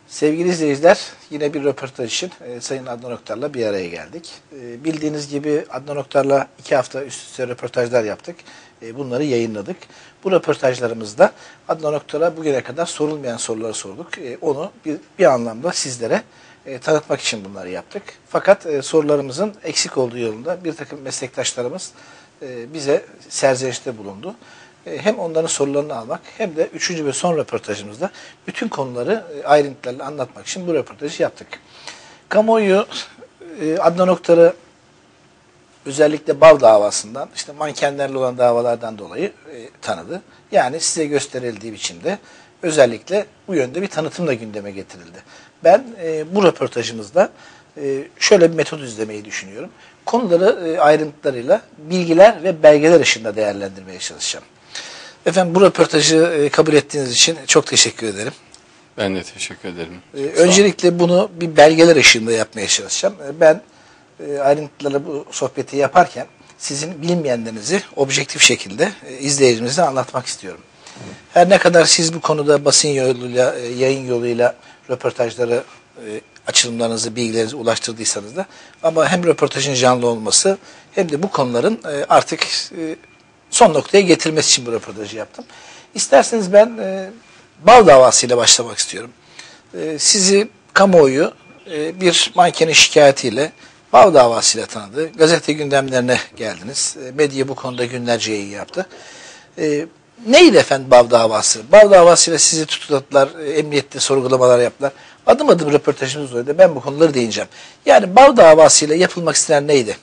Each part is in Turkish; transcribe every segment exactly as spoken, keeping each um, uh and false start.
Sevgili izleyiciler, yine bir röportaj için e, Sayın Adnan Oktar'la bir araya geldik. E, bildiğiniz gibi Adnan Oktar'la iki hafta üst üste röportajlar yaptık. E, bunları yayınladık. Bu röportajlarımızda Adnan Oktar'a bugüne kadar sorulmayan soruları sorduk. E, onu bir, bir anlamda sizlere e, tanıtmak için bunları yaptık. Fakat e, sorularımızın eksik olduğu yolunda bir takım meslektaşlarımız e, bize serzenişte bulundu. Hem onların sorularını almak hem de üçüncü ve son röportajımızda bütün konuları ayrıntılarla anlatmak için bu röportajı yaptık. Kamuoyu Adnan Oktar'ı özellikle Bav davasından, işte mankenlerle olan davalardan dolayı tanıdı. Yani size gösterildiği biçimde özellikle bu yönde bir tanıtım da gündeme getirildi. Ben bu röportajımızda şöyle bir metot izlemeyi düşünüyorum. Konuları ayrıntılarıyla bilgiler ve belgeler ışığında değerlendirmeye çalışacağım. Efendim, bu röportajı kabul ettiğiniz için çok teşekkür ederim. Ben de teşekkür ederim. Ee, öncelikle bunu bir belgeler ışığında yapmaya çalışacağım. Ben e, ayrıntılarla bu sohbeti yaparken sizin bilmeyenlerinizi objektif şekilde e, izleyicimize anlatmak istiyorum. Her ne kadar siz bu konuda basın yoluyla, e, yayın yoluyla röportajları, e, açılımlarınızı, bilgilerinizi ulaştırdıysanız da, ama hem röportajın canlı olması hem de bu konuların e, artık e, son noktaya getirmesi için bu röportajı yaptım. İsterseniz ben e, Bav davasıyla başlamak istiyorum. E, sizi kamuoyu e, bir mankenin şikayetiyle Bav davasıyla tanıdı. Gazete gündemlerine geldiniz. E, medya bu konuda günlerce yayın yaptı. E, neydi efendim Bav davası? Bav davasıyla sizi tutukladılar, e, emniyette sorgulamalar yaptılar. Adım adım röportajımız oydu. Ben bu konuları değineceğim. Yani Bav davasıyla yapılmak istenen neydi?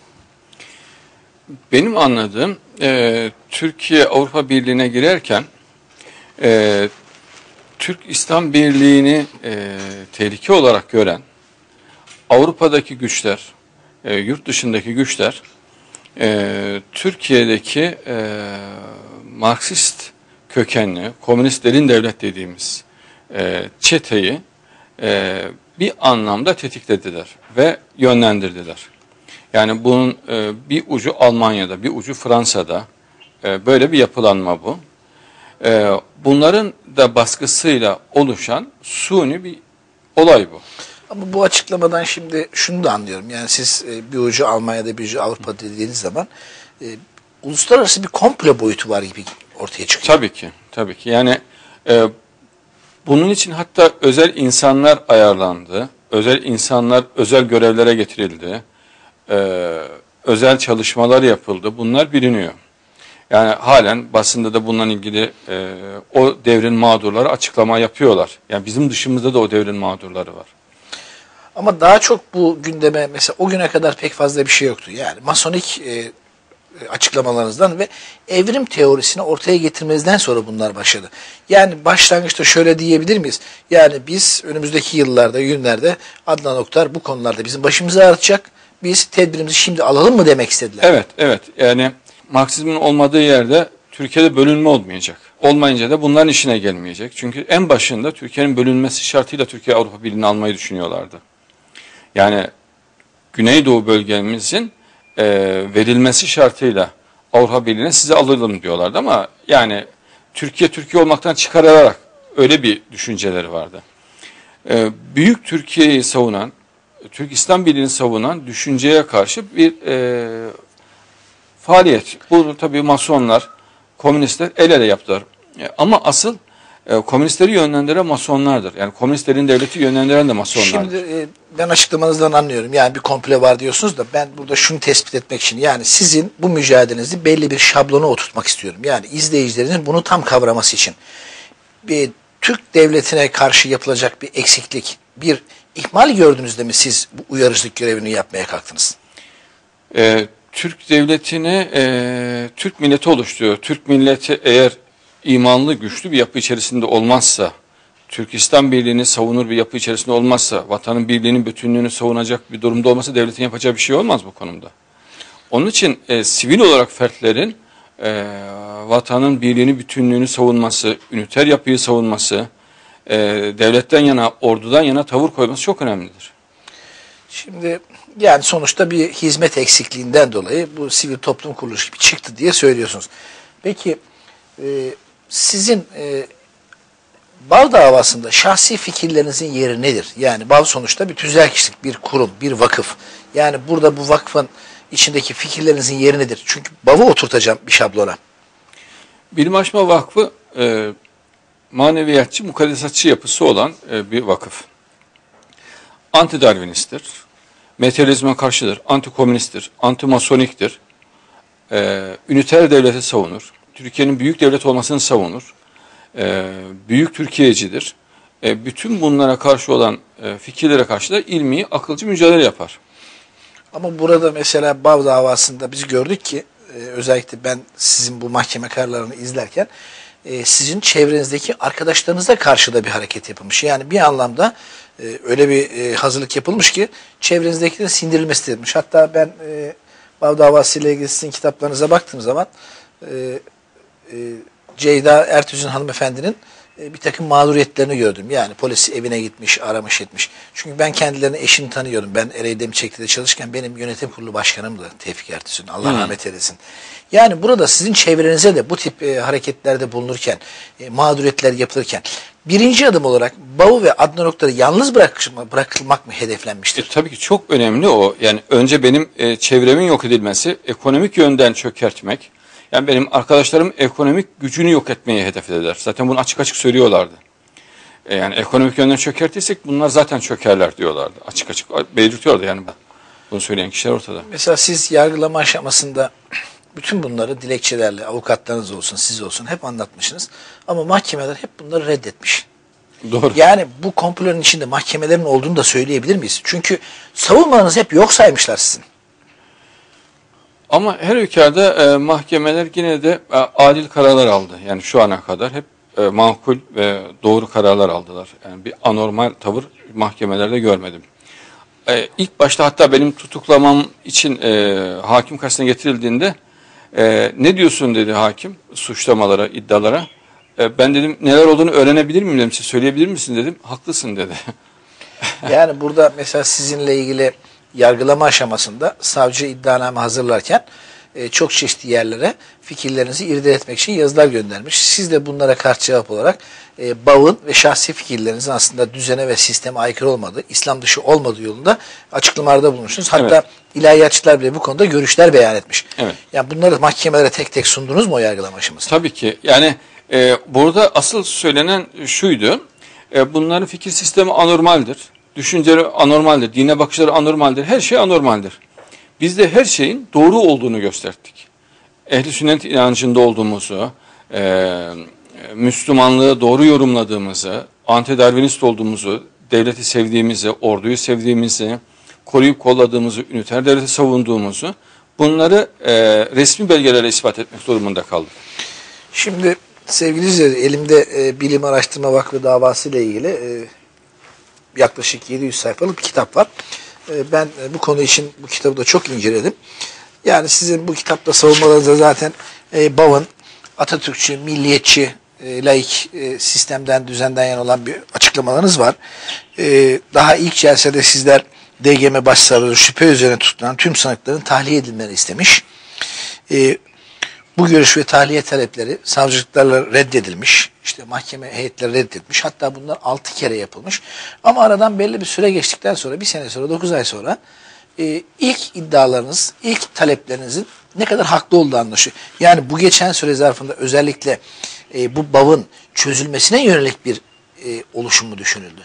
Benim anladığım, e, Türkiye Avrupa Birliği'ne girerken e, Türk İslam Birliği'ni e, tehlike olarak gören Avrupa'daki güçler, e, yurt dışındaki güçler, e, Türkiye'deki e, Marksist kökenli, komünistlerin devlet dediğimiz e, çeteyi e, bir anlamda tetiklediler ve yönlendirdiler. Yani bunun e, bir ucu Almanya'da, bir ucu Fransa'da, e, böyle bir yapılanma bu. E, bunların da baskısıyla oluşan suni bir olay bu. Ama bu açıklamadan şimdi şunu da anlıyorum. Yani siz e, bir ucu Almanya'da, bir ucu Avrupa dediğiniz zaman e, uluslararası bir komplo boyutu var gibi ortaya çıkıyor. Tabii ki, tabii ki. Yani e, bunun için hatta özel insanlar ayarlandı, özel insanlar özel görevlere getirildi. Ee, özel çalışmalar yapıldı. Bunlar biliniyor. Yani halen basında da bununla ilgili e, o devrin mağdurları açıklama yapıyorlar. Yani bizim dışımızda da o devrin mağdurları var. Ama daha çok bu gündeme mesela o güne kadar pek fazla bir şey yoktu. Yani masonik e, açıklamalarınızdan ve evrim teorisini ortaya getirmenizden sonra bunlar başladı. Yani başlangıçta şöyle diyebilir miyiz? Yani biz önümüzdeki yıllarda, günlerde Adnan Oktar bu konularda bizim başımızı ağrıtacak. Biz tedbirimizi şimdi alalım mı demek istediler? Evet, evet. Yani Marksizmin olmadığı yerde Türkiye'de bölünme olmayacak. Olmayınca da bunların işine gelmeyecek. Çünkü en başında Türkiye'nin bölünmesi şartıyla Türkiye Avrupa Birliği'ni almayı düşünüyorlardı. Yani Güneydoğu bölgemizin e, verilmesi şartıyla Avrupa Birliği'ne size alırım diyorlardı ama yani Türkiye Türkiye olmaktan çıkarılarak öyle bir düşünceleri vardı. E, büyük Türkiye'yi savunan, Türk İslam Birliği'ni savunan düşünceye karşı bir e, faaliyet. Bu tabii masonlar, komünistler el ele yaptılar. E, ama asıl e, komünistleri yönlendiren masonlardır. Yani komünistlerin devleti yönlendiren de masonlardır. Şimdi e, ben açıklamanızdan anlıyorum. Yani bir komple var diyorsunuz da ben burada şunu tespit etmek için, yani sizin bu mücadelenizi belli bir şablona oturtmak istiyorum. Yani izleyicilerinizin bunu tam kavraması için. Bir Türk devletine karşı yapılacak bir eksiklik, bir ihmal gördüğünüzde mi siz bu uyarıcılık görevini yapmaya kalktınız? Ee, Türk devletini e, Türk milleti oluşturuyor. Türk milleti eğer imanlı, güçlü bir yapı içerisinde olmazsa, Türk İslam Birliği'ni savunur bir yapı içerisinde olmazsa, vatanın birliğinin bütünlüğünü savunacak bir durumda olmasa devletin yapacağı bir şey olmaz bu konumda. Onun için e, sivil olarak fertlerin e, vatanın birliğini, bütünlüğünü savunması, üniter yapıyı savunması, e, devletten yana, ordudan yana tavır koyması çok önemlidir. Şimdi yani sonuçta bir hizmet eksikliğinden dolayı bu sivil toplum kuruluşu gibi çıktı diye söylüyorsunuz. Peki e, sizin e, Bav davasında şahsi fikirlerinizin yeri nedir? Yani Bav sonuçta bir tüzel bir kurum, bir vakıf. Yani burada bu vakfın içindeki fikirlerinizin yeri nedir? Çünkü Bav'ı oturtacağım bir şablona. Bilim Aşma Vakfı e, maneviyatçı, mukaddesatçı yapısı olan e, bir vakıf. Anti-Darwinisttir, materyalizme karşıdır, anti-komünisttir, anti-masoniktir, e, üniter devleti savunur, Türkiye'nin büyük devlet olmasını savunur, e, büyük Türkiye'cidir. E, bütün bunlara karşı olan e, fikirlere karşı da ilmi, akılcı mücadele yapar. Ama burada mesela Bav davasında biz gördük ki e, özellikle ben sizin bu mahkeme kararlarını izlerken e, sizin çevrenizdeki arkadaşlarınıza karşı da bir hareket yapılmış. Yani bir anlamda e, öyle bir e, hazırlık yapılmış ki çevrenizdekilerin sindirilmesi edilmiş. Hatta ben e, Bav davası ile ilgili sizin kitaplarınıza baktığım zaman e, e, Ceyda Ertüz'ün hanımefendinin bir takım mağduriyetlerini gördüm. Yani polis evine gitmiş, aramış etmiş. Çünkü ben kendilerini, eşini tanıyorum. Ben Ereğli Demir çalışırken benim yönetim kurulu başkanımdı Tevfik Ertüz'ün. Allah hmm. rahmet eylesin. Yani burada sizin çevrenize de bu tip e, hareketlerde bulunurken, e, mağduriyetler yapılırken birinci adım olarak Bav'ı ve Adnan Oktar'ı yalnız bırakılmak, bırakılmak mı hedeflenmiştir? E, tabii ki çok önemli o. Yani önce benim e, çevremin yok edilmesi, ekonomik yönden çökertmek. Yani benim arkadaşlarım ekonomik gücünü yok etmeyi hedeflediler. Zaten bunu açık açık söylüyorlardı. E yani ekonomik yönden çökertirsek bunlar zaten çökerler diyorlardı. Açık açık belirtiyordu yani bunu söyleyen kişiler ortada. Mesela siz yargılama aşamasında bütün bunları dilekçelerle, avukatlarınız olsun, siz olsun hep anlatmışsınız. Ama mahkemeler hep bunları reddetmiş. Doğru. Yani bu komploların içinde mahkemelerin olduğunu da söyleyebilir miyiz? Çünkü savunmanızı hep yok saymışlar sizin. Ama her ülkede e, mahkemeler yine de e, adil kararlar aldı. Yani şu ana kadar hep e, makul ve doğru kararlar aldılar. Yani bir anormal tavır mahkemelerde görmedim. E, ilk başta hatta benim tutuklamam için e, hakim karşısına getirildiğinde e, ne diyorsun dedi hakim suçlamalara, iddialara. E, ben dedim neler olduğunu öğrenebilir miyim dedim. Siz söyleyebilir misin dedim. Haklısın dedi. Yani burada mesela sizinle ilgili yargılama aşamasında savcı iddianame hazırlarken e, çok çeşitli yerlere fikirlerinizi irde etmek için yazılar göndermiş. Siz de bunlara karşı cevap olarak e, Bav'ın ve şahsi fikirlerinizin aslında düzene ve sisteme aykırı olmadığı, İslam dışı olmadığı yolunda açıklamalarda bulunmuşsunuz. Hatta evet. ilahiyatçılar bile bu konuda görüşler beyan etmiş. Evet. Yani bunları mahkemelere tek tek sundunuz mu o yargılama aşamasında? Tabii ki. Yani e, burada asıl söylenen şuydu. E, bunların fikir sistemi anormaldir. Düşünceleri anormaldir, dine bakışları anormaldir, her şey anormaldir. Biz de her şeyin doğru olduğunu gösterdik. Ehli sünnet inancında olduğumuzu, e, Müslümanlığı doğru yorumladığımızı, anti-Darwinist olduğumuzu, devleti sevdiğimizi, orduyu sevdiğimizi, koruyup kolladığımızı, üniter devleti savunduğumuzu, bunları e, resmi belgelerle ispat etmek durumunda kaldık. Şimdi sevgili izleyiciler, elimde e, Bilim Araştırma Vakfı davası ile ilgili e, yaklaşık yedi yüz sayfalık bir kitap var. Ben bu konu için bu kitabı da çok inceledim. Yani sizin bu kitapta savunmalarınızda zaten Bav'ın Atatürkçü, milliyetçi, laik sistemden, düzenden yana olan bir açıklamalarınız var. Daha ilk celsede sizler D G M başsavcıları şüphe üzerine tutulan tüm sanıkların tahliye edilmelerini istemiş. Bu görüş ve tahliye talepleri savcılıklarla reddedilmiş. İşte mahkeme heyetleri reddetmiş. Hatta bunlar altı kere yapılmış. Ama aradan belli bir süre geçtikten sonra, bir sene sonra, dokuz ay sonra e, ilk iddialarınız, ilk taleplerinizin ne kadar haklı olduğu anlaşılıyor. Yani bu geçen süre zarfında özellikle e, bu Bav'ın çözülmesine yönelik bir e, oluşum mu düşünüldü?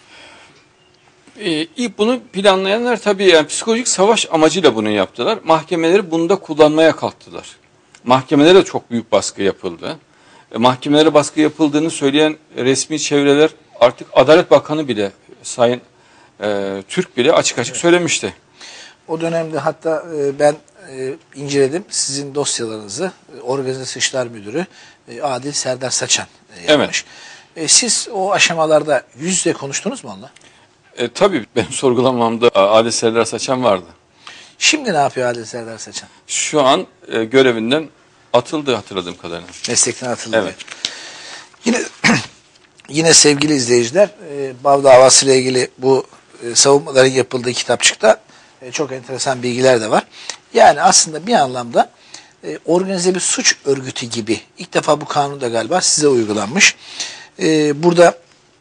E, bunu planlayanlar tabii yani psikolojik savaş amacıyla bunu yaptılar. Mahkemeleri bunda kullanmaya kalktılar. Mahkemelere çok büyük baskı yapıldı. E, mahkemelere baskı yapıldığını söyleyen resmi çevreler artık Adalet Bakanı bile, Sayın e, Türk bile açık açık evet. söylemişti. O dönemde hatta e, ben e, inceledim sizin dosyalarınızı. E, Organize Suçlar Müdürü e, Adil Serdar Saçan e, yapmış. Evet. E, siz o aşamalarda yüz yüze konuştunuz mu onunla? E, tabii benim sorgulamamda Adil Serdar Saçan vardı. Şimdi ne yapıyor Adil Serdar Saçan? Şu an e, görevinden atıldı hatırladığım kadarıyla. Meslekten atıldı. Evet. Yine yine sevgili izleyiciler, e, Bav davası ile ilgili bu e, savunmaların yapıldığı kitapçıkta e, çok enteresan bilgiler de var. Yani aslında bir anlamda e, organize bir suç örgütü gibi ilk defa bu kanun da galiba size uygulanmış. Ee, burada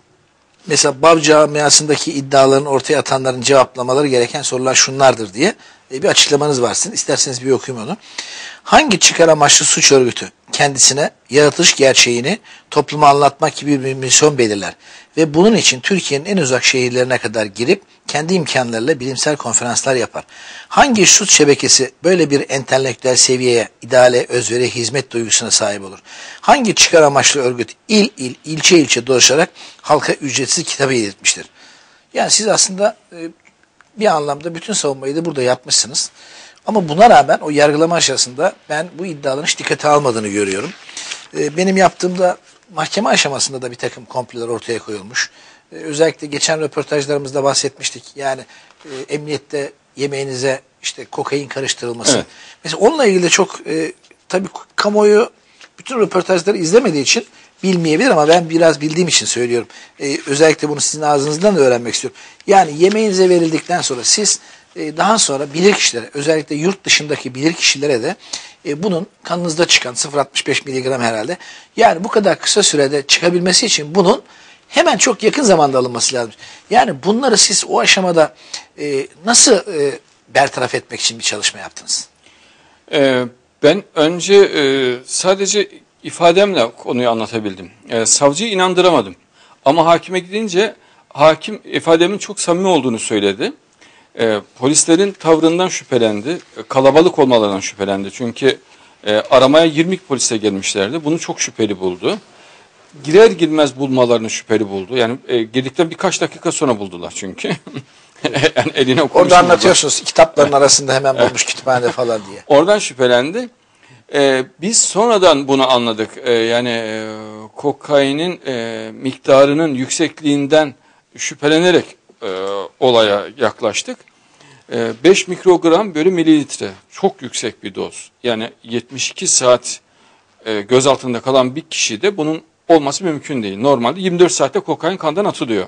mesela Bav camiasındaki iddiaların ortaya atanların cevaplamaları gereken sorular şunlardır diye e, bir açıklamanız var sizin. İsterseniz bir okuyayım onu. Hangi çıkar amaçlı suç örgütü kendisine yaratılış gerçeğini topluma anlatmak gibi bir misyon belirler ve bunun için Türkiye'nin en uzak şehirlerine kadar girip kendi imkanlarıyla bilimsel konferanslar yapar? Hangi suç şebekesi böyle bir entelektüel seviyeye, ideale, özveri, hizmet duygusuna sahip olur? Hangi çıkar amaçlı örgüt il il, ilçe ilçe dolaşarak halka ücretsiz kitabı yedirtmiştir? Yani siz aslında e, bir anlamda bütün savunmayı da burada yapmışsınız. Ama buna rağmen o yargılama aşamasında ben bu iddiaların hiç dikkate almadığını görüyorum. E, benim yaptığımda mahkeme aşamasında da bir takım komplolar ortaya koyulmuş. E, özellikle geçen röportajlarımızda bahsetmiştik. Yani e, emniyette yemeğinize işte kokain karıştırılması. Evet. Mesela onunla ilgili de çok e, tabii kamuoyu bütün röportajları izlemediği için bilmeyebilir ama ben biraz bildiğim için söylüyorum. E, özellikle bunu sizin ağzınızdan da öğrenmek istiyorum. Yani yemeğinize verildikten sonra siz e, daha sonra bilirkişilere, özellikle yurt dışındaki bilirkişilere de e, bunun kanınızda çıkan sıfır virgül altmış beş miligram herhalde. Yani bu kadar kısa sürede çıkabilmesi için bunun hemen çok yakın zamanda alınması lazım. Yani bunları siz o aşamada e, nasıl e, bertaraf etmek için bir çalışma yaptınız? Ee, ben önce e, sadece ifademle konuyu anlatabildim. Ee, savcıyı inandıramadım. Ama hakime gidince hakim ifademin çok samimi olduğunu söyledi. Ee, polislerin tavrından şüphelendi. E, kalabalık olmalarından şüphelendi. Çünkü e, aramaya yirmi polise gelmişlerdi. Bunu çok şüpheli buldu. Girer girmez bulmalarını şüpheli buldu. Yani e, girdikten birkaç dakika sonra buldular çünkü. Yani eline orada anlatıyorsunuz kitapların arasında hemen bulmuş kütüphanede falan diye. Oradan şüphelendi. Ee, biz sonradan bunu anladık. Ee, yani e, kokainin e, miktarının yüksekliğinden şüphelenerek e, olaya yaklaştık. E, beş mikrogram bölü mililitre. Çok yüksek bir doz. Yani yetmiş iki saat e, gözaltında kalan bir kişide bunun olması mümkün değil. Normalde yirmi dört saatte kokain kandan atılıyor.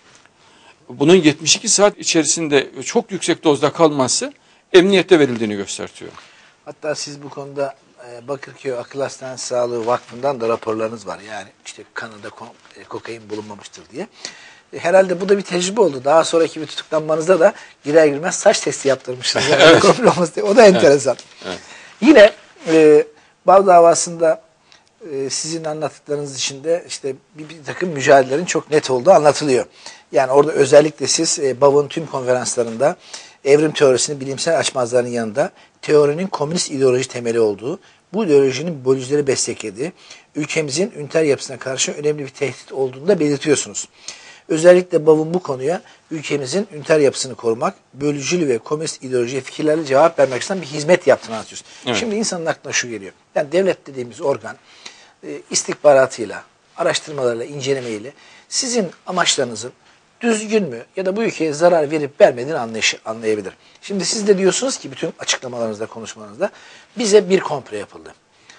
Bunun yetmiş iki saat içerisinde çok yüksek dozda kalması emniyette verildiğini gösteriyor. Hatta siz bu konuda e, Bakırköy Akıl Hastanesi Sağlığı Vakfı'ndan da raporlarınız var. Yani işte kanında ko e, kokain bulunmamıştır diye. E, herhalde bu da bir tecrübe oldu. Daha sonraki bir tutuklanmanızda da girer girmez saç testi yaptırmışsınız. Yani evet. O da enteresan. Evet. Evet. Yine e, Bav davasında e, sizin anlattıklarınız içinde işte bir, bir takım mücadelelerin çok net olduğu anlatılıyor. Yani orada özellikle siz e, Bav'ın tüm konferanslarında evrim teorisini bilimsel açmazların yanında teorinin komünist ideoloji temeli olduğu, bu ideolojinin bölücüleri desteklediği, ülkemizin üniter yapısına karşı önemli bir tehdit olduğunu da belirtiyorsunuz. Özellikle Bav'ın bu konuya ülkemizin üniter yapısını korumak, bölücülü ve komünist ideolojiye fikirlerle cevap vermek için bir hizmet yaptığını anlatıyorsunuz. Evet. Şimdi insanın aklına şu geliyor. Yani devlet dediğimiz organ e, istihbaratıyla, araştırmalarla, incelemeyle sizin amaçlarınızın düzgün mü ya da bu ülkeye zarar verip vermediğini anlayabilir. Şimdi siz de diyorsunuz ki bütün açıklamalarınızda, konuşmalarınızda bize bir komplo yapıldı.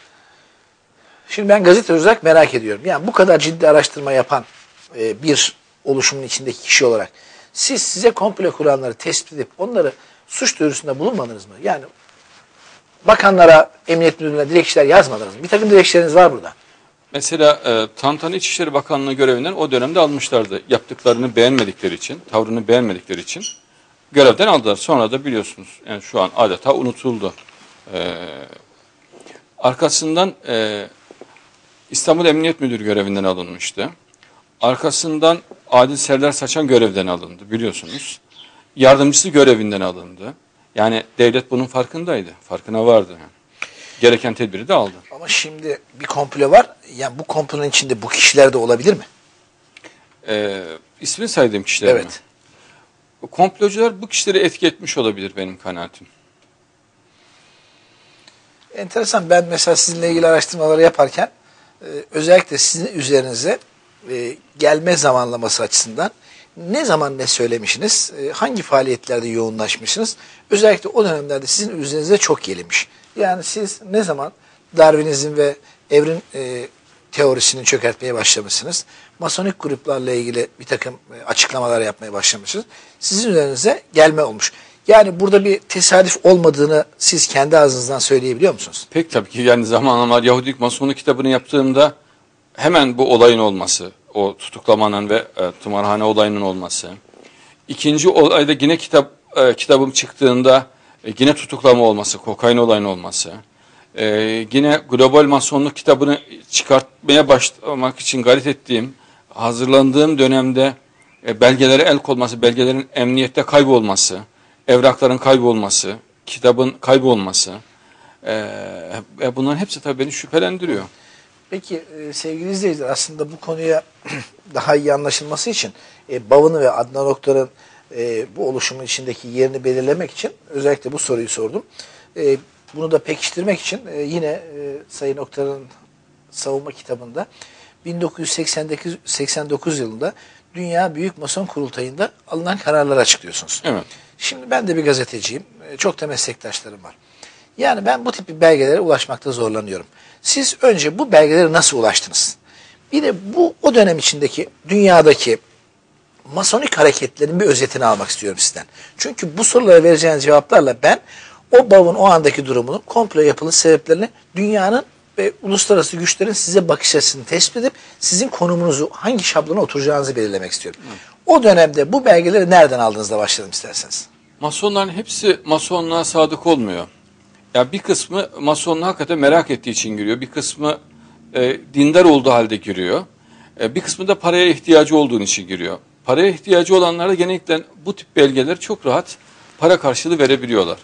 Şimdi ben gazeteci olarak merak ediyorum. Yani bu kadar ciddi araştırma yapan e, bir oluşumun içindeki kişi olarak siz size komplo kuranları tespit edip onları suç duyurusunda bulunmadınız mı? Yani bakanlara, emniyet müdürlüğüne dilekçeler yazmadınız mı? Bir takım dilekçeleriniz var burada. Mesela e, Tantan İçişleri Bakanlığı görevinden o dönemde almışlardı. Yaptıklarını beğenmedikleri için, tavrını beğenmedikleri için görevden aldılar. Sonra da biliyorsunuz yani şu an adeta unutuldu. E, arkasından e, İstanbul Emniyet Müdürü görevinden alınmıştı. Arkasından Adil Serdar Saçan görevden alındı biliyorsunuz. Yardımcısı görevinden alındı. Yani devlet bunun farkındaydı. Farkına vardı. Yani. Gereken tedbiri de aldı. Ama şimdi bir komplo var. Yani bu komplonun içinde bu kişiler de olabilir mi? Ee, ismini saydığım kişiler evet. mi? Komplocular bu kişileri etki etmiş olabilir benim kanaatim. Enteresan. Ben mesela sizinle ilgili araştırmaları yaparken e, özellikle sizin üzerinize e, gelme zamanlaması açısından ne zaman ne söylemişsiniz, e, hangi faaliyetlerde yoğunlaşmışsınız, özellikle o dönemlerde sizin üzerinize çok gelinmiş. Yani siz ne zaman Darwinizm ve evrim e, teorisini çökertmeye başlamışsınız, masonik gruplarla ilgili bir takım e, açıklamalar yapmaya başlamışsınız, sizin üzerinize gelme olmuş. Yani burada bir tesadüf olmadığını siz kendi ağzınızdan söyleyebiliyor musunuz? Pek tabii ki yani zamanlar Yahudilik Masonluk kitabını yaptığımda hemen bu olayın olması, o tutuklamanın ve e, tımarhane olayının olması. İkinci olayda yine kitap e, kitabım çıktığında e, yine tutuklama olması, kokain olayının olması. E, yine Global Masonluk kitabını çıkartmaya başlamak için gayret ettiğim, hazırlandığım dönemde e, belgelere el konması, belgelerin emniyette kaybolması, evrakların kaybolması, kitabın kaybolması. E, e, bunların hepsi tabii beni şüphelendiriyor. Peki e, sevgili izleyiciler, aslında bu konuya daha iyi anlaşılması için e, Bavını ve Adnan Oktar'ın e, bu oluşumun içindeki yerini belirlemek için özellikle bu soruyu sordum. E, bunu da pekiştirmek için e, yine e, Sayın Oktar'ın savunma kitabında bin dokuz yüz seksen dokuz yılında Dünya Büyük Mason Kurultayı'nda alınan kararları açıklıyorsunuz. Evet. Şimdi ben de bir gazeteciyim. E, çok da meslektaşlarım var. Yani ben bu tip bir belgelere ulaşmakta zorlanıyorum. Siz önce bu belgelere nasıl ulaştınız? Bir de bu o dönem içindeki dünyadaki masonik hareketlerin bir özetini almak istiyorum sizden. Çünkü bu sorulara vereceğiniz cevaplarla ben o bavun o andaki durumunu, komplo yapılış sebeplerini, dünyanın ve uluslararası güçlerin size bakış açısını tespit edip sizin konumunuzu, hangi şablona oturacağınızı belirlemek istiyorum. Hı. O dönemde bu belgeleri nereden aldığınızda başlayalım isterseniz. Masonların hepsi masonluğa sadık olmuyor. Ya bir kısmı masonluğu hakikaten merak ettiği için giriyor. Bir kısmı e, dindar olduğu halde giriyor. E, bir kısmı da paraya ihtiyacı olduğu için giriyor. Paraya ihtiyacı olanlar da genellikle bu tip belgeleri çok rahat para karşılığı verebiliyorlar.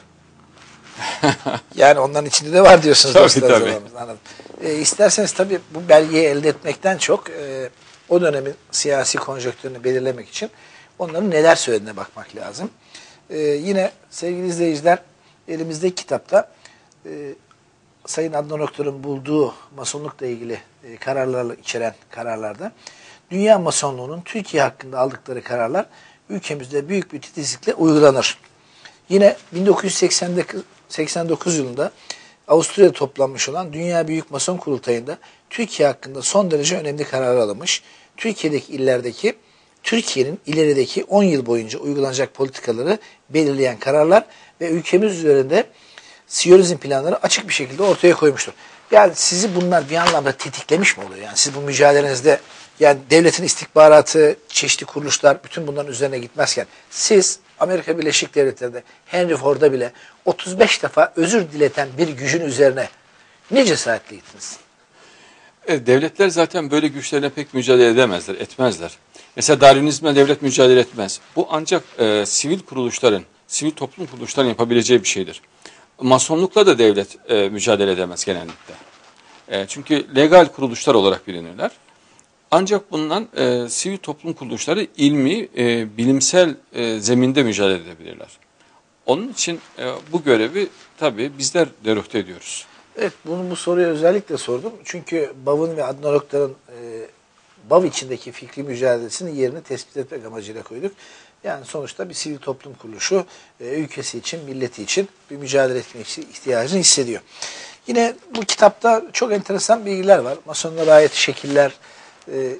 Yani onların içinde de var diyorsunuz. Tabii tabii. Anladım. E, isterseniz tabii bu belgeyi elde etmekten çok e, o dönemin siyasi konjonktürünü belirlemek için onların neler söylediğine bakmak lazım. E, yine sevgili izleyiciler, elimizdeki kitapta e, Sayın Adnan Oktar'ın bulduğu masonlukla ilgili e, kararlarla içeren kararlarda dünya masonluğunun Türkiye hakkında aldıkları kararlar ülkemizde büyük bir titizlikle uygulanır. Yine bin dokuz yüz seksen dokuz yılında Avusturya'da toplanmış olan Dünya Büyük Mason Kurultayı'nda Türkiye hakkında son derece önemli karar alınmış. Türkiye'deki illerdeki, Türkiye'nin ilerideki on yıl boyunca uygulanacak politikaları belirleyen kararlar ve ülkemiz üzerinde Siyonizm planları açık bir şekilde ortaya koymuştur. Yani sizi bunlar bir anlamda tetiklemiş mi oluyor? Yani siz bu mücadelenizde, yani devletin istihbaratı, çeşitli kuruluşlar bütün bunların üzerine gitmezken siz Amerika Birleşik Devletleri'nde Henry Ford'a bile otuz beş defa özür dileten bir gücün üzerine ne cesaretliydiniz? Evet, devletler zaten böyle güçlerine pek mücadele edemezler, etmezler. Mesela Darwinizmle devlet mücadele etmez. Bu ancak e, sivil kuruluşların, sivil toplum kuruluşlarının yapabileceği bir şeydir. Masonlukla da devlet e, mücadele edemez genellikle. E, çünkü legal kuruluşlar olarak bilinirler. Ancak bundan e, sivil toplum kuruluşları ilmi, e, bilimsel e, zeminde mücadele edebilirler. Onun için e, bu görevi tabii bizler deruhte ediyoruz. Evet, bunu bu soruyu özellikle sordum. Çünkü Bav'ın ve Adnan Oktar'ın e, Bav içindeki fikri mücadelesinin yerini tespit etmek amacıyla koyduk. Yani sonuçta bir sivil toplum kuruluşu e, ülkesi için, milleti için bir mücadele etmek ihtiyacını hissediyor. Yine bu kitapta çok enteresan bilgiler var. Masonlara ait şekiller, e, e,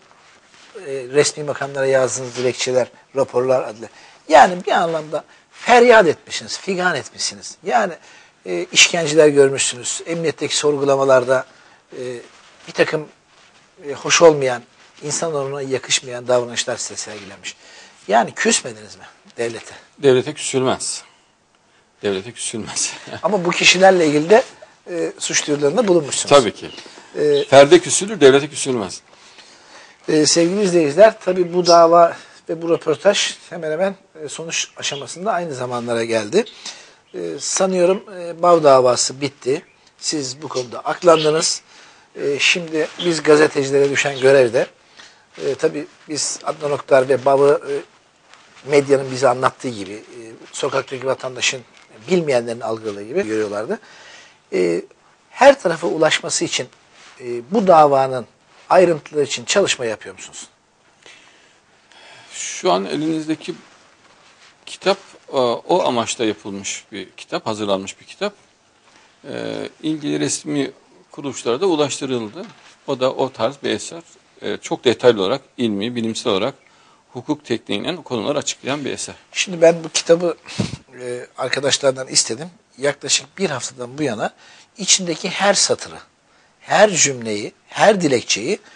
resmi makamlara yazdığınız dilekçeler, raporlar adlı. Yani bir anlamda feryat etmişsiniz, figan etmişsiniz. Yani e, işkenceler görmüşsünüz. Emniyetteki sorgulamalarda e, bir takım e, hoş olmayan, insan onuruna yakışmayan davranışlar size sergilenmiş. Yani küsmediniz mi devlete? Devlete küsülmez. Devlete küsülmez. Ama bu kişilerle ilgili de e, suç duyurularında bulunmuşsunuz. Tabii ki. E, Ferde küsülür, devlete küsülmez. E, sevgili izleyiciler, tabii bu dava ve bu röportaj hemen hemen e, sonuç aşamasında aynı zamanlara geldi. E, sanıyorum e, Bav davası bitti. Siz bu konuda aklandınız. E, şimdi biz gazetecilere düşen görevde, e, tabii biz Adnan Oktar ve Bav'ı e, medyanın bize anlattığı gibi, e, sokaktaki vatandaşın bilmeyenlerin algıladığı gibi görüyorlardı. E, her tarafa ulaşması için e, bu davanın ayrıntıları için çalışma yapıyor musunuz? Şu an elinizdeki kitap o amaçla yapılmış bir kitap, hazırlanmış bir kitap. E, ilgili resmi kuruluşlara da ulaştırıldı. O da o tarz bir eser. E, çok detaylı olarak, ilmi, bilimsel olarak hukuk tekniğiyle konuları açıklayan bir eser. Şimdi ben bu kitabı e, arkadaşlardan istedim. Yaklaşık bir haftadan bu yana içindeki her satırı, her cümleyi, her dilekçeyi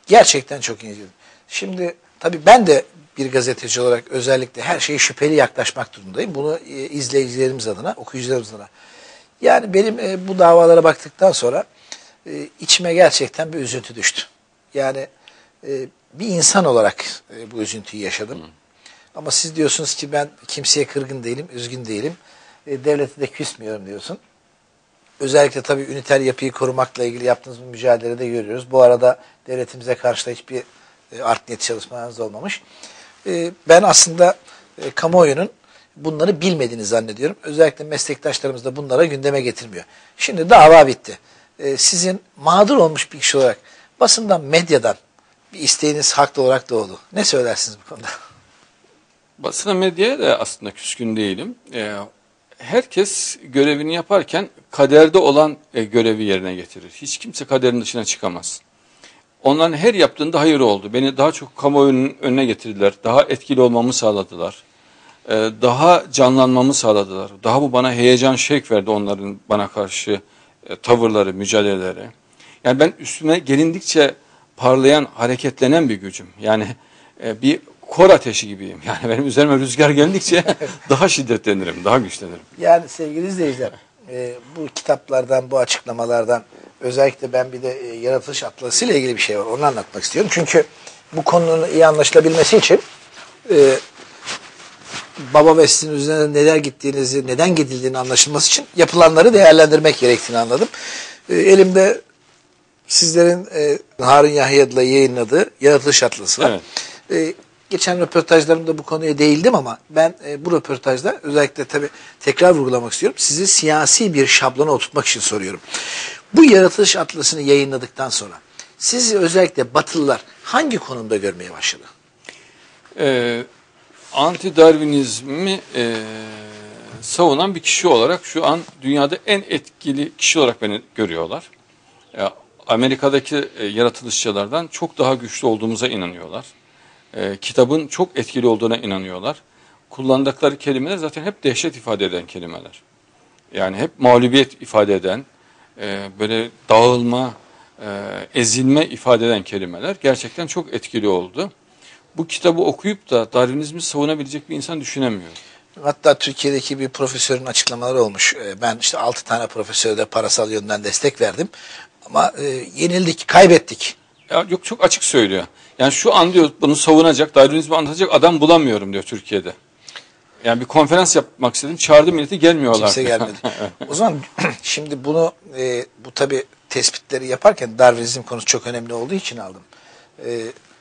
Gerçekten çok inceledim. Şimdi tabii ben de bir gazeteci olarak özellikle her şeye şüpheli yaklaşmak durumundayım. Bunu e, izleyicilerimiz adına, okuyucularımız adına. Yani benim e, bu davalara baktıktan sonra e, içime gerçekten bir üzüntü düştü. Yani e, bir insan olarak e, bu üzüntüyü yaşadım. Hı. Ama siz diyorsunuz ki ben kimseye kırgın değilim, üzgün değilim. E, devlete de küsmüyorum diyorsun. Özellikle tabii üniter yapıyı korumakla ilgili yaptığınız bu mücadelede görüyoruz. Bu arada devletimize karşı da hiçbir e, art niyet çalışmanız olmamış. E, ben aslında e, kamuoyunun bunları bilmediğini zannediyorum. Özellikle meslektaşlarımız da bunlara gündeme getirmiyor. Şimdi dava bitti. E, sizin mağdur olmuş bir kişi olarak basından, medyadan bir isteğiniz haklı olarak doğdu. Ne söylersiniz bu konuda? Basına, medyaya da aslında küskün değilim. Ee, herkes görevini yaparken kaderde olan e, görevi yerine getirir. Hiç kimse kaderin dışına çıkamaz. Onların her yaptığında hayır oldu. Beni daha çok kamuoyunun önüne getirdiler. Daha etkili olmamı sağladılar. Ee, daha canlanmamı sağladılar. Daha bu bana heyecan, şevk verdi onların bana karşı e, tavırları, mücadeleleri. Yani ben üstüme gelindikçe parlayan, hareketlenen bir gücüm. Yani e, bir kor ateşi gibiyim. Yani benim üzerime rüzgar geldikçe daha şiddetlenirim, daha güçlenirim. Yani sevgili izleyiciler, e, bu kitaplardan, bu açıklamalardan özellikle ben bir de e, yaratılış atlası ile ilgili bir şey var. Onu anlatmak istiyorum. Çünkü bu konunun iyi anlaşılabilmesi için e, Baba ve sizin üzerine neler gittiğinizi, neden gidildiğini anlaşılması için yapılanları değerlendirmek gerektiğini anladım. E, elimde sizlerin e, Harun Yahya'yla yayınladığı Yaratılış Atlası var. Evet. E, geçen röportajlarımda bu konuya değildim ama ben e, bu röportajda özellikle tabii tekrar vurgulamak istiyorum. Sizi siyasi bir şablona oturtmak için soruyorum. Bu Yaratılış Atlası'nı yayınladıktan sonra sizi özellikle Batılılar hangi konumda görmeye başladı? Ee, Anti-Darwinizmi e, savunan bir kişi olarak şu an dünyada en etkili kişi olarak beni görüyorlar. E, Amerika'daki e, yaratılışçılardan çok daha güçlü olduğumuza inanıyorlar. E, kitabın çok etkili olduğuna inanıyorlar. Kullandıkları kelimeler zaten hep dehşet ifade eden kelimeler. Yani hep mağlubiyet ifade eden, e, böyle dağılma, e, ezilme ifade eden kelimeler gerçekten çok etkili oldu. Bu kitabı okuyup da Darwinizmi savunabilecek bir insan düşünemiyorum. Hatta Türkiye'deki bir profesörün açıklamaları olmuş. Ben işte altı tane profesöre de parasal yönden destek verdim. Ama e, yenildik, kaybettik. Ya yok, çok açık söylüyor. Yani şu an diyor bunu savunacak, Darwinizmi anlatacak adam bulamıyorum diyor Türkiye'de. Yani bir konferans yapmak istedim, çağırdım milleti, gelmiyorlar. Kimse gelmedi. O zaman şimdi bunu, e, bu tabii tespitleri yaparken Darwinizm konusu çok önemli olduğu için aldım. E,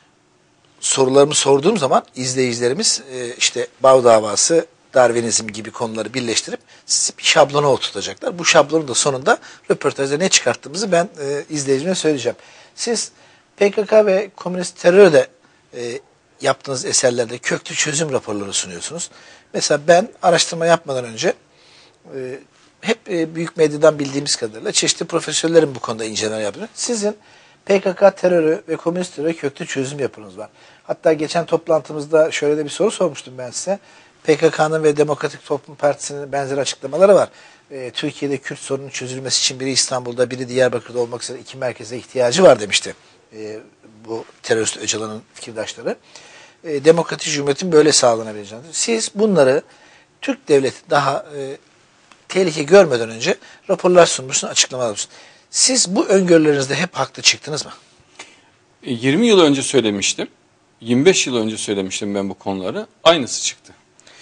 sorularımı sorduğum zaman izleyicilerimiz e, işte Bav davası, Darwinizm gibi konuları birleştirip sizi bir şablona oturtacaklar. Bu şablonun da sonunda röportajda ne çıkarttığımızı ben e, izleyicime söyleyeceğim. Siz P K K ve komünist teröre de e, yaptığınız eserlerde köklü çözüm raporları sunuyorsunuz. Mesela ben araştırma yapmadan önce e, hep e, büyük medyadan bildiğimiz kadarıyla çeşitli profesörlerin bu konuda inceleme yapıyor. Sizin P K K terörü ve komünist teröre köklü çözüm yapınız var. Hatta geçen toplantımızda şöyle de bir soru sormuştum ben size. P K K'nın ve Demokratik Toplum Partisi'nin benzer açıklamaları var. E, Türkiye'de Kürt sorunun çözülmesi için biri İstanbul'da, biri Diyarbakır'da olmak üzere iki merkeze ihtiyacı var demişti. E, bu terörist Öcalan'ın fikirdaşları. E, demokratik cumhuriyetin böyle sağlanabileceğini. Siz bunları Türk devleti daha e, tehlike görmeden önce raporlar sunmuşsunuz, açıklamalar sunmuşsunuz. Siz bu öngörülerinizde hep haklı çıktınız mı? yirmi yıl önce söylemiştim. yirmi beş yıl önce söylemiştim ben bu konuları. Aynısı çıktı.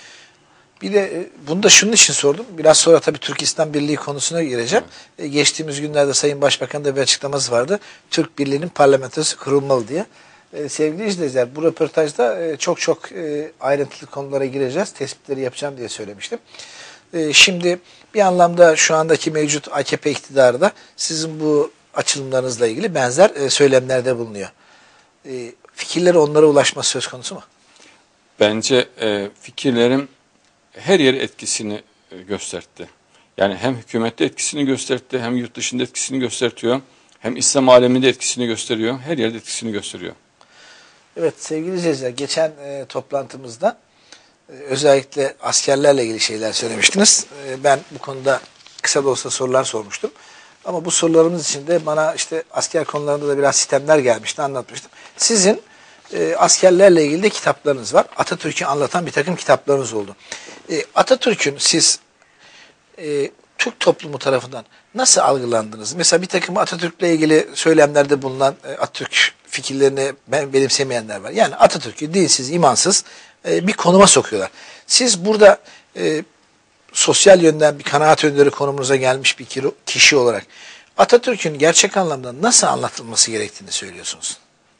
Bir de bunu da şunun için sordum. Biraz sonra tabii Türk İslam Birliği konusuna gireceğim. Evet. Geçtiğimiz günlerde Sayın Başbakan'ın da bir açıklaması vardı. Türk Birliği'nin parlamentosu kurulmalı diye. Ee, sevgili izleyiciler, bu röportajda e, çok çok e, ayrıntılı konulara gireceğiz. Tespitleri yapacağım diye söylemiştim. E, şimdi bir anlamda şu andaki mevcut A K P iktidarı da sizin bu açılımlarınızla ilgili benzer e, söylemlerde bulunuyor. E, fikirleri onlara ulaşması söz konusu mu? Bence e, fikirlerim her yere etkisini e, gösterdi. Yani hem hükümette etkisini gösterdi, hem yurt dışında etkisini gösteriyor, hem İslam aleminde etkisini gösteriyor, her yerde etkisini gösteriyor. Evet sevgili izleyiciler, geçen e, toplantımızda e, özellikle askerlerle ilgili şeyler söylemiştiniz. E, ben bu konuda kısa da olsa sorular sormuştum. Ama bu sorularımız içinde bana işte asker konularında da biraz sistemler gelmişti, anlatmıştım. Sizin e, askerlerle ilgili de kitaplarınız var. Atatürk'ü anlatan bir takım kitaplarınız oldu. E, Atatürk'ün siz e, Türk toplumu tarafından nasıl algılandınız? Mesela bir takım Atatürk'le ilgili söylemlerde bulunan e, Atatürk fikirlerini ben benimsemeyenler var. Yani Atatürk'ü dinsiz, imansız e, bir konuma sokuyorlar. Siz burada e, sosyal yönden bir kanaat önderi konumunuza gelmiş bir kişi olarak Atatürk'ün gerçek anlamda nasıl anlatılması gerektiğini söylüyorsunuz?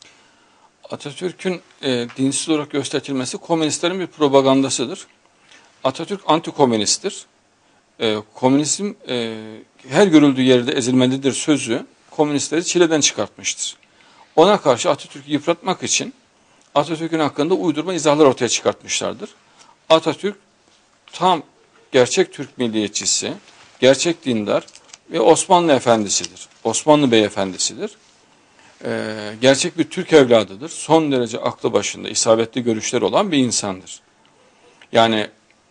Atatürk'ün e, dinsiz olarak gösterilmesi komünistlerin bir propagandasıdır. Atatürk antikomünisttir. E, komünizm e, her görüldüğü yerde ezilmelidir sözü komünistleri çileden çıkartmıştır. Ona karşı Atatürk'ü yıpratmak için Atatürk'ün hakkında uydurma izahlar ortaya çıkartmışlardır. Atatürk tam gerçek Türk milliyetçisi, gerçek dindar ve Osmanlı efendisidir. Osmanlı beyefendisidir. Ee, gerçek bir Türk evladıdır. Son derece aklı başında, isabetli görüşleri olan bir insandır. Yani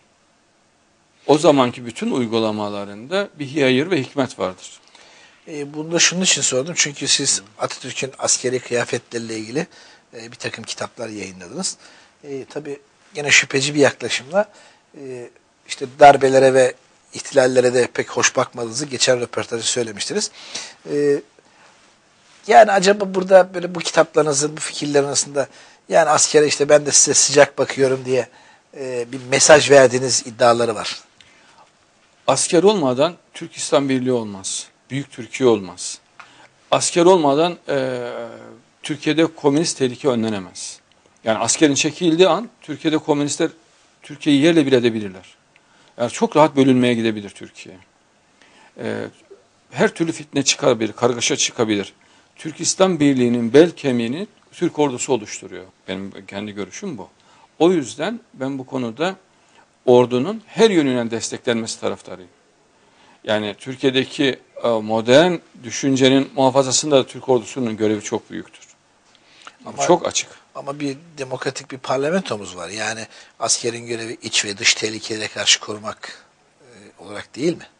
o zamanki bütün uygulamalarında bir hayır ve hikmet vardır. E, bunu da şunun için sordum. Çünkü siz Atatürk'ün askeri kıyafetleriyle ilgili e, bir takım kitaplar yayınladınız. E, tabii yine şüpheci bir yaklaşımla e, işte darbelere ve ihtilallere de pek hoş bakmadığınızı geçen röportajda söylemiştiniz. E, yani acaba burada böyle bu kitaplarınızın, bu fikirlerin arasında yani askere işte ben de size sıcak bakıyorum diye e, bir mesaj verdiğiniz iddiaları var. Asker olmadan Türk İslam Birliği olmaz. Büyük Türkiye olmaz. Asker olmadan e, Türkiye'de komünist tehlike önlenemez. Yani askerin çekildiği an Türkiye'de komünistler Türkiye'yi yerle bir edebilirler. Yani çok rahat bölünmeye gidebilir Türkiye. E, her türlü fitne çıkabilir, kargaşa çıkabilir. Türk İslam Birliği'nin bel kemiğini Türk ordusu oluşturuyor. Benim kendi görüşüm bu. O yüzden ben bu konuda ordunun her yönünden desteklenmesi taraftarıyım. Yani Türkiye'deki modern düşüncenin muhafazasında da Türk ordusunun görevi çok büyüktür. Ama, çok açık. Ama bir demokratik bir parlamentomuz var. Yani askerin görevi iç ve dış tehlikelere karşı korumak e, olarak değil mi?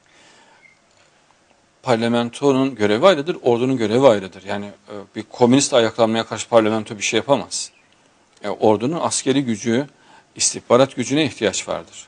Parlamentonun görevi ayrıdır, ordunun görevi ayrıdır. Yani e, bir komünist ayaklanmaya karşı parlamento bir şey yapamaz. E, ordunun askeri gücü, istihbarat gücüne ihtiyaç vardır.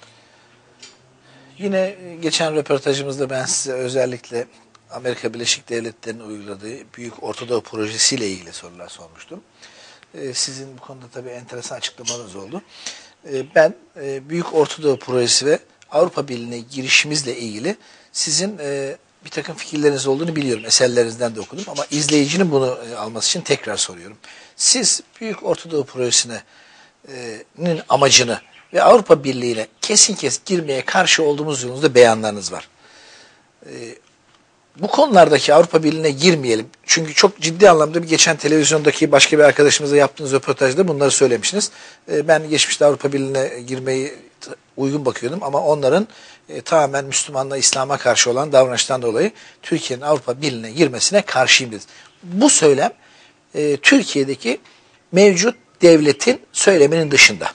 Yine geçen röportajımızda ben size özellikle Amerika Birleşik Devletleri'nin uyguladığı Büyük Ortadoğu projesiyle ilgili sorular sormuştum. Ee, sizin bu konuda tabii enteresan açıklamanız oldu. Ee, ben e, Büyük Ortadoğu projesi ve Avrupa Birliği'ne girişimizle ilgili sizin e, bir takım fikirleriniz olduğunu biliyorum. Eserlerinizden de okudum ama izleyicinin bunu e, alması için tekrar soruyorum. Siz Büyük Ortadoğu projesinin amacını ve Avrupa Birliği'ne kesin kes girmeye karşı olduğumuz yolunuzda beyanlarınız var. Ee, bu konulardaki Avrupa Birliği'ne girmeyelim. Çünkü çok ciddi anlamda bir geçen televizyondaki başka bir arkadaşımızla yaptığınız röportajda bunları söylemiştiniz. Ee, ben geçmişte Avrupa Birliği'ne girmeyi uygun bakıyordum ama onların e, tamamen Müslümanla İslam'a karşı olan davranıştan dolayı Türkiye'nin Avrupa Birliği'ne girmesine karşıyım dedi. Bu söylem e, Türkiye'deki mevcut devletin söyleminin dışında.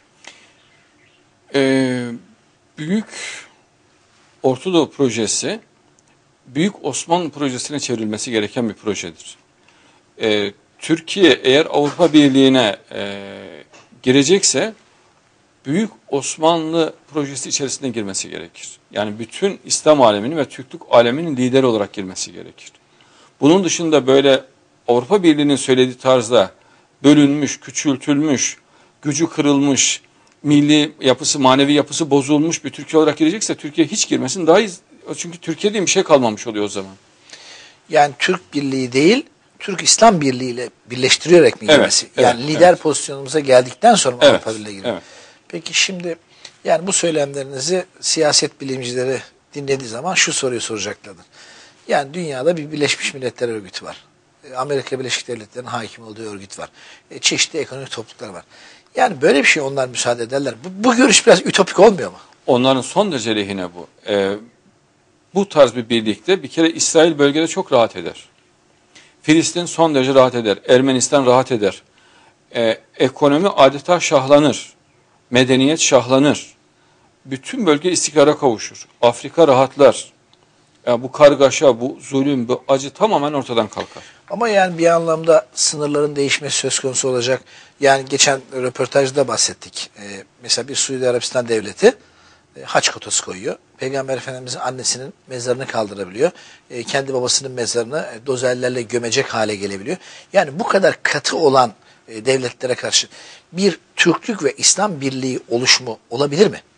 Ee, Büyük Ortadoğu projesi Büyük Osmanlı projesine çevrilmesi gereken bir projedir. Ee, Türkiye eğer Avrupa Birliği'ne e, girecekse Büyük Osmanlı projesi içerisine girmesi gerekir. Yani bütün İslam aleminin ve Türklük aleminin lideri olarak girmesi gerekir. Bunun dışında böyle Avrupa Birliği'nin söylediği tarzda bölünmüş, küçültülmüş, gücü kırılmış, milli yapısı, manevi yapısı bozulmuş bir Türkiye olarak girecekse Türkiye hiç girmesin daha iyi. Çünkü Türkiye diye bir şey kalmamış oluyor o zaman. Yani Türk Birliği değil, Türk İslam Birliği ile birleştirerek mi girmesi? Evet, yani evet, lider evet. pozisyonumuza geldikten sonra mı Evet, Avrupa Birliği'ne girmek? evet. Peki şimdi yani bu söylemlerinizi siyaset bilimcileri dinlediği zaman şu soruyu soracaklardır. Yani dünyada bir Birleşmiş Milletler Örgütü var. Amerika Birleşik Devletleri'nin hakim olduğu örgüt var. E, çeşitli ekonomik topluluklar var. Yani böyle bir şey onlar müsaade ederler. Bu, bu görüş biraz ütopik olmuyor mu? Onların son derece lehine bu. Ee, bu tarz bir birlikte bir kere İsrail bölgede çok rahat eder. Filistin son derece rahat eder. Ermenistan rahat eder. Ee, ekonomi adeta şahlanır. Medeniyet şahlanır. Bütün bölge istikrara kavuşur. Afrika rahatlar. Ya bu kargaşa, bu zulüm, bu acı tamamen ortadan kalkar. Ama yani bir anlamda sınırların değişmesi söz konusu olacak. Yani geçen röportajda bahsettik. Ee, mesela bir Suudi Arabistan devleti e, haç kotası koyuyor. Peygamber Efendimiz'in annesinin mezarını kaldırabiliyor. E, kendi babasının mezarını e, dozerlerle gömecek hale gelebiliyor. Yani bu kadar katı olan e, devletlere karşı bir Türklük ve İslam birliği oluşumu olabilir mi?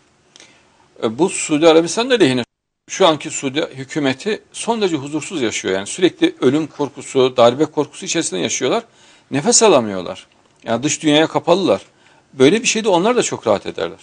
E, bu Suudi Arabistan'da lehine. Şu anki Suudi hükümeti son derece huzursuz yaşıyor. Yani sürekli ölüm korkusu, darbe korkusu içerisinde yaşıyorlar. Nefes alamıyorlar. Yani dış dünyaya kapalılar. Böyle bir şeyde onlar da çok rahat ederler.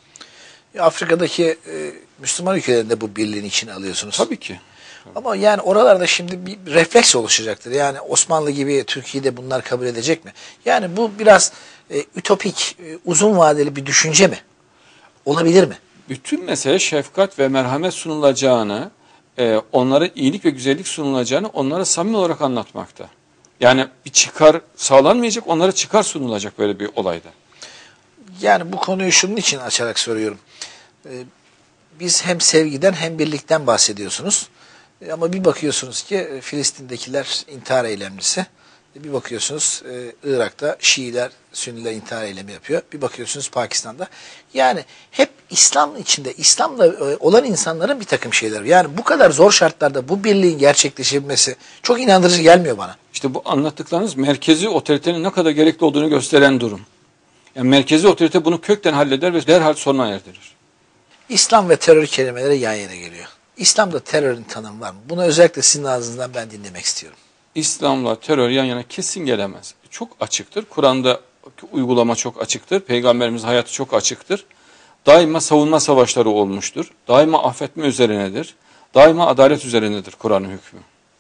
Afrika'daki e, Müslüman ülkelerinde bu birliğin içine alıyorsunuz. Tabii ki. Ama yani oralarda şimdi bir refleks oluşacaktır. Yani Osmanlı gibi Türkiye'de bunlar kabul edecek mi? Yani bu biraz e, ütopik, e, uzun vadeli bir düşünce mi? Olabilir mi? Bütün mesele şefkat ve merhamet sunulacağını, e, onlara iyilik ve güzellik sunulacağını onlara samimi olarak anlatmakta. Yani bir çıkar sağlanmayacak, onlara çıkar sunulacak böyle bir olayda. Yani bu konuyu şunun için açarak soruyorum. Ee, biz hem sevgiden hem birlikten bahsediyorsunuz. E, ama bir bakıyorsunuz ki e, Filistin'dekiler intihar eylemlisi. E, bir bakıyorsunuz e, Irak'ta Şiiler, Sünniler intihar eylemi yapıyor. Bir bakıyorsunuz Pakistan'da. Yani hep İslam içinde, İslam'la e, olan insanların bir takım şeyleri. Yani bu kadar zor şartlarda bu birliğin gerçekleşebilmesi çok inandırıcı gelmiyor bana. İşte bu anlattıklarınız merkezi otoritenin ne kadar gerekli olduğunu gösteren durum. Yani merkezi otorite bunu kökten halleder ve derhal sonuna erdirir. İslam ve terör kelimeleri yan yana geliyor. İslam'da terörün tanımı var mı? Bunu özellikle sizin ağzınızdan ben dinlemek istiyorum. İslam'la terör yan yana kesin gelemez. Çok açıktır. Kur'an'da uygulama çok açıktır. Peygamberimiz hayatı çok açıktır. Daima savunma savaşları olmuştur. Daima affetme üzerinedir. Daima adalet üzerinedir Kur'an'ın hükmü.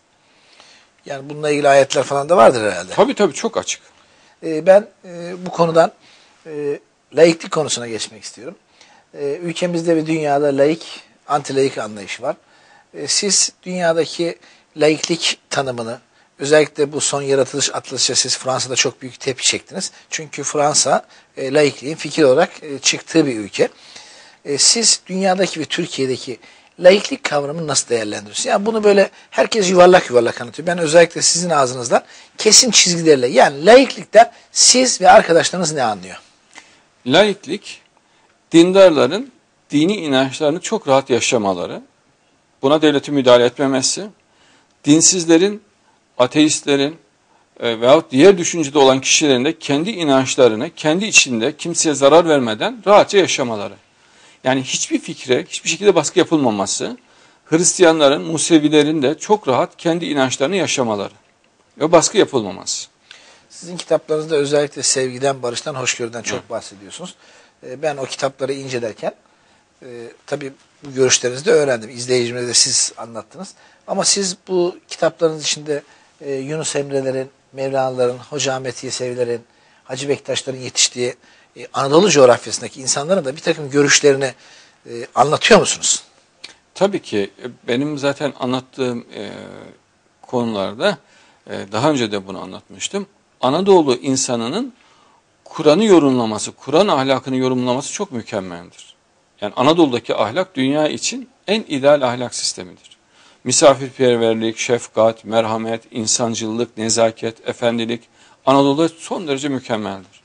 Yani bununla ilgili ayetler falan da vardır herhalde. Tabii tabii çok açık. Ee, ben e, bu konudan e, laiklik konusuna geçmek istiyorum. E, ülkemizde ve dünyada laik, anti-laik anlayışı var. E, siz dünyadaki laiklik tanımını, özellikle bu son yaratılış atlasıca siz Fransa'da çok büyük tepki çektiniz. Çünkü Fransa e, laikliğin fikir olarak e, çıktığı bir ülke. E, siz dünyadaki ve Türkiye'deki laiklik kavramını nasıl değerlendiriyorsunuz? Yani bunu böyle herkes yuvarlak yuvarlak anlatıyor. Ben özellikle sizin ağzınızdan kesin çizgilerle, yani laiklikten siz ve arkadaşlarınız ne anlıyor? Laiklik, dindarların dini inançlarını çok rahat yaşamaları, buna devletin müdahale etmemesi, dinsizlerin, ateistlerin e, veyahut diğer düşüncede olan kişilerin de kendi inançlarını kendi içinde kimseye zarar vermeden rahatça yaşamaları. Yani hiçbir fikre, hiçbir şekilde baskı yapılmaması, Hristiyanların, Musevilerin de çok rahat kendi inançlarını yaşamaları ve baskı yapılmaması. Sizin kitaplarınızda özellikle sevgiden, barıştan, hoşgörüden çok evet. bahsediyorsunuz. Ben o kitapları incelerken e, tabii bu görüşlerinizi de öğrendim. İzleyicime de siz anlattınız. Ama siz bu kitaplarınız içinde e, Yunus Emre'lerin, Mevlana'ların, Hoca Ahmet Yesevi'lerin, Hacı Bektaş'ların yetiştiği e, Anadolu coğrafyasındaki insanların da bir takım görüşlerini e, anlatıyor musunuz? Tabii ki. Benim zaten anlattığım e, konularda e, daha önce de bunu anlatmıştım. Anadolu insanının Kur'an'ı yorumlaması, Kur'an ahlakını yorumlaması çok mükemmeldir. Yani Anadolu'daki ahlak dünya için en ideal ahlak sistemidir. Misafirperverlik, şefkat, merhamet, insancıllık, nezaket, efendilik Anadolu'da son derece mükemmeldir.